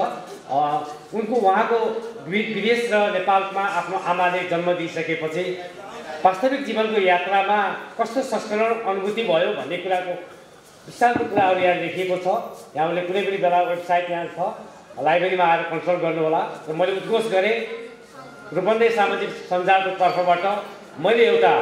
E: उहाँको विदेश र नेपालमा आफ्नो आमाले जन्म दिइसकेपछि वास्तविक जीवनको यात्रामा कस्तो संस्करण अनुभूति भयो भन्ने कुराको विस्तारको कुराहरू यहाँ लेखिएको छ। यहाँले कुनै पनि बेला वेबसाइट यहाँ छ, लाइब्रेरीमा आएर कन्सल्ट गर्नुहोला। र मैले उद्घोष गरेँ रूपन्देही सामाजिक सञ्जालको तर्फबाट मैले एउटा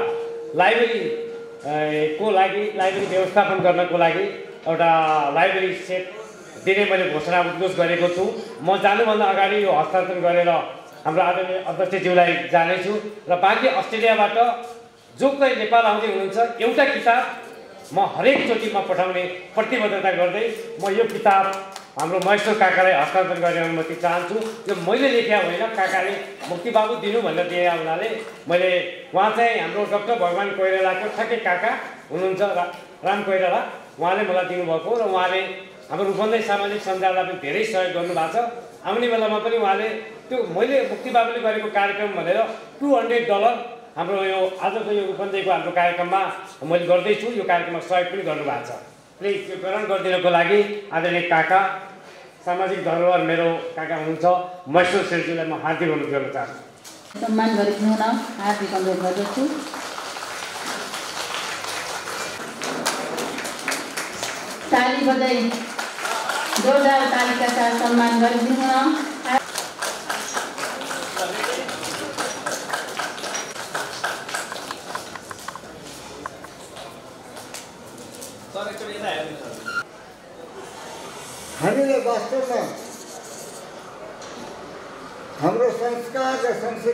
E: लाइब्रेरी व्यवस्थापन गर्नको लागि एउटा लाइब्रेरी सेट दिने मैले घोषणा उद्घोष गरेको छु। म जानुभन्दा अगाडि यो हस्तान्तरण गरेर हाम्रो आदरणीय अध्यक्षज्यूलाई जानेछु र बाँकी अस्ट्रेलियाबाट जो कोही नेपाल आउँदै हुनुहुन्छ एउटा किताब म हरेकचोटि म पठाउने प्रतिबद्धता गर्दै म यो किताब हाम्रो महेश्वर काकालाई हस्तान्तरण गर्ने अनुमति चाहन्छु। यो मैले लेखेको होइन, काकाले मुक्तिबाबु दिनु भनेर दिए हुनाले मैले उहाँ चाहिँ हाम्रो डाक्टर भगवान कोइरालाको ठ्याक्कै काका हुनुहुन्छ, राम कोइराला, उहाँले मलाई दिनुभएको र उहाँले हाम्रो रूपन्देही सामाजिक सञ्जाललाई पनि धेरै सहयोग गर्नुभएको छ। आउने बेलामा पनि उहाँले त्यो मैले मुक्ति बाबुले गरेको कार्यक्रम भनेर $200 हाम्रो यो आजको यो रूपन्देहीको हाम्रो कार्यक्रममा मैले गर्दैछु। यो कार्यक्रममा सहयोग पनि गर्नुभएको छ। प्लिज यो ग्रहण गरिदिनको लागि आदरणीय काका सामाजिक धरोहर मेरो काका हुनुहुन्छ महेश्वर शेरजीलाई म हार्दिक अनुरोध गर्न चाहन्छु।
A: सम्मान गरिदिनु हुन हार्दिक अनुरोध गर्दछु। ताली बजाई जोरदार तालिका साथ सम्मान गरिदिनु हुन।
B: हामीले वास्तवमा हाम्रो संस्कार र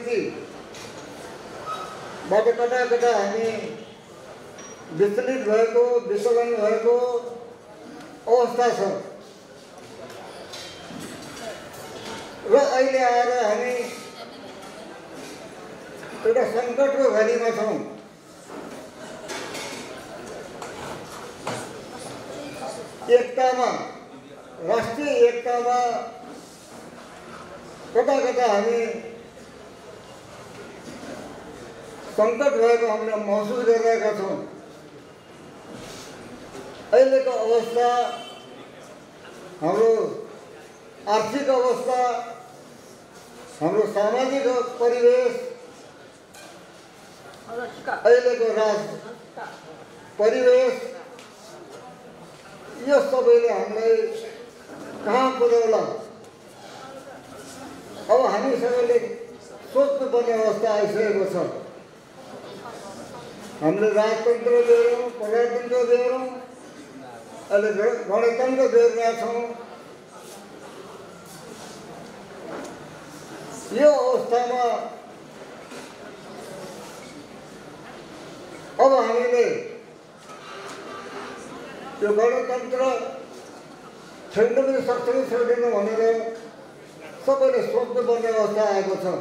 B: संस्कृतिबाट कता कता हामी विचलित भएको विचलन भएको अवस्था छ र अहिले आएर हामी एउटा सङ्कटको घडीमा छौँ। एकतामा राष्ट्रिय एकतामा कता कता हामी सङ्कट भएको हामीले महसुस गरिरहेका छौँ। अहिलेको अवस्था हाम्रो आर्थिक अवस्था हाम्रो सामाजिक परिवेश अहिलेको परिवेश यो सबैले हामीलाई कहाँ पुर्याउला। अब हामी सबैले सोच्नुपर्ने अवस्था आइसकेको छ। हामीले राजतन्त्र बेहोरौँ प्रजातन्त्र बेहोरौँ अहिले गणतन्त्र बेहोरेका छौँ। यो अवस्थामा अब हामीले यो गणतन्त्र छैन पनि सक्छ कि सक्दैन भनेर सबैले सोच्नुपर्ने अवस्था आएको छ।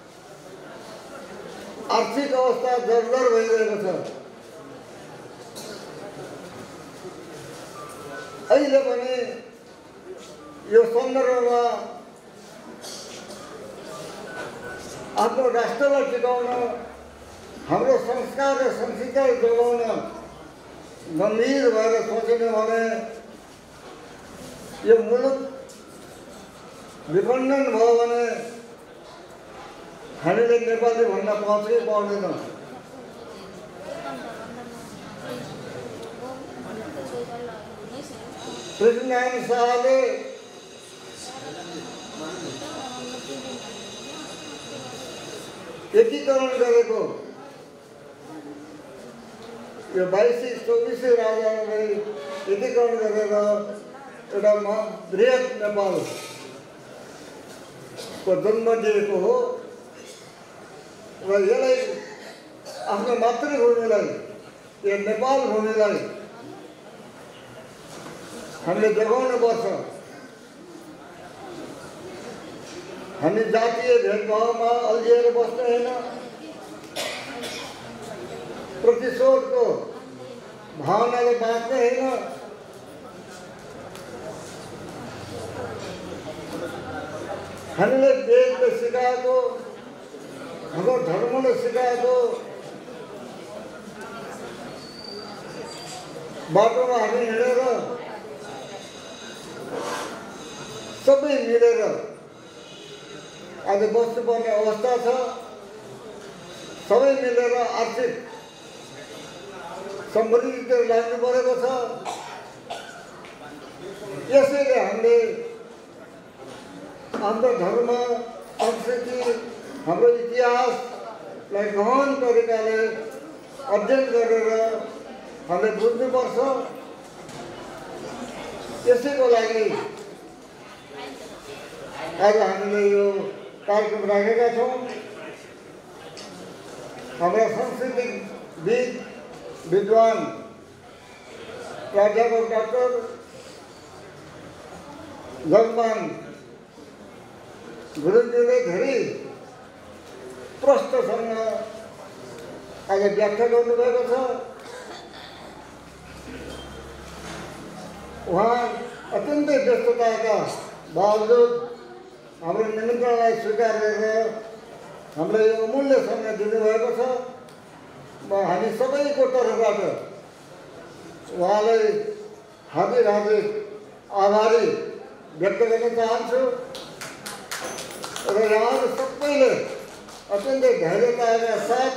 B: आर्थिक अवस्था जर्जर भइरहेको छ। अहिले पनि यो सन्दर्भमा आफ्नो राष्ट्रलाई टिकाउन हाम्रो संस्कार र संस्कृतिलाई जोगाउन गम्भीर भएर सोचेन भने यो मुलुक विखण्डन भयो भने हामीले नेपाली भन्न पाउँछ कि पाउँदैन। पृथ्वीनारायण शाहले एकीकरण गरेको यो 22-24 राजाले एकीकरण गरेर एउटा बृहत नेपालको जन्म दिएको हो र यसलाई आफ्नो मातृभूमिलाई यो नेपाल भूमिलाई हामीले जोगाउनुपर्छ। हामी जातीय भेदभावमा अल्झिएर बस्नु होइन, प्रतिशोधको भावनाले बाँच्नु होइन। हामीले वेदले सिकाएको हाम्रो धर्मले सिकाएको बाटोमा हामी हिँडेर सबै मिलेर आज बस्नुपर्ने अवस्था छ। सबै मिलेर आर्थिक समृद्धितिर लाग्नु परेको छ। यसैले हामीले हाम्रो धर्म संस्कृति हाम्रो इतिहासलाई गहन तरिकाले अध्ययन गरेर हामीले बुझ्नुपर्छ। यसैको लागि आज हामीले यो कार्यक्रम राखेका छौँ। हाम्रा सांस्कृतिकविद विद्वान प्राध्यापक डाक्टर जगमान गुरुङज्यूले धेरै प्रष्टसँग आज व्याख्या गर्नुभएको छ। उहाँ अत्यन्तै व्यस्तताका बावजुद हाम्रो निमन्त्रणलाई स्वीकार गरेर हामीलाई यो अमूल्य समय दिनुभएको छ। म हामी सबैको तर्फबाट उहाँलाई हार्दिक हार्दिक आभारी व्यक्त गर्न चाहन्छु र यहाँहरू सबैले अत्यन्तै धैर्यताका साथ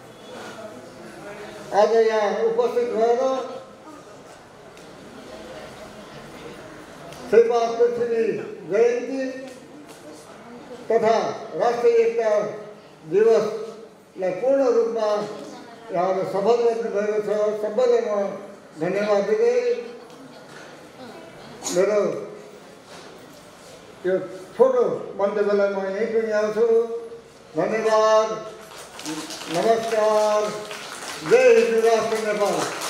B: आज यहाँ उपस्थित भएर शेर्पा पृथ्वी जयन्ती तथा राष्ट्रिय एकता दिवसलाई पूर्ण रूपमा यहाँले सफल गर्नुभएको छ। सबैलाई म धन्यवाद दिँदै मेरो यो छोटो मन्तव्यलाई म यहीँ टुङ्ग्याउँछु। धन्यवाद, नमस्कार, जय हिन्द राष्ट्र नेपाल।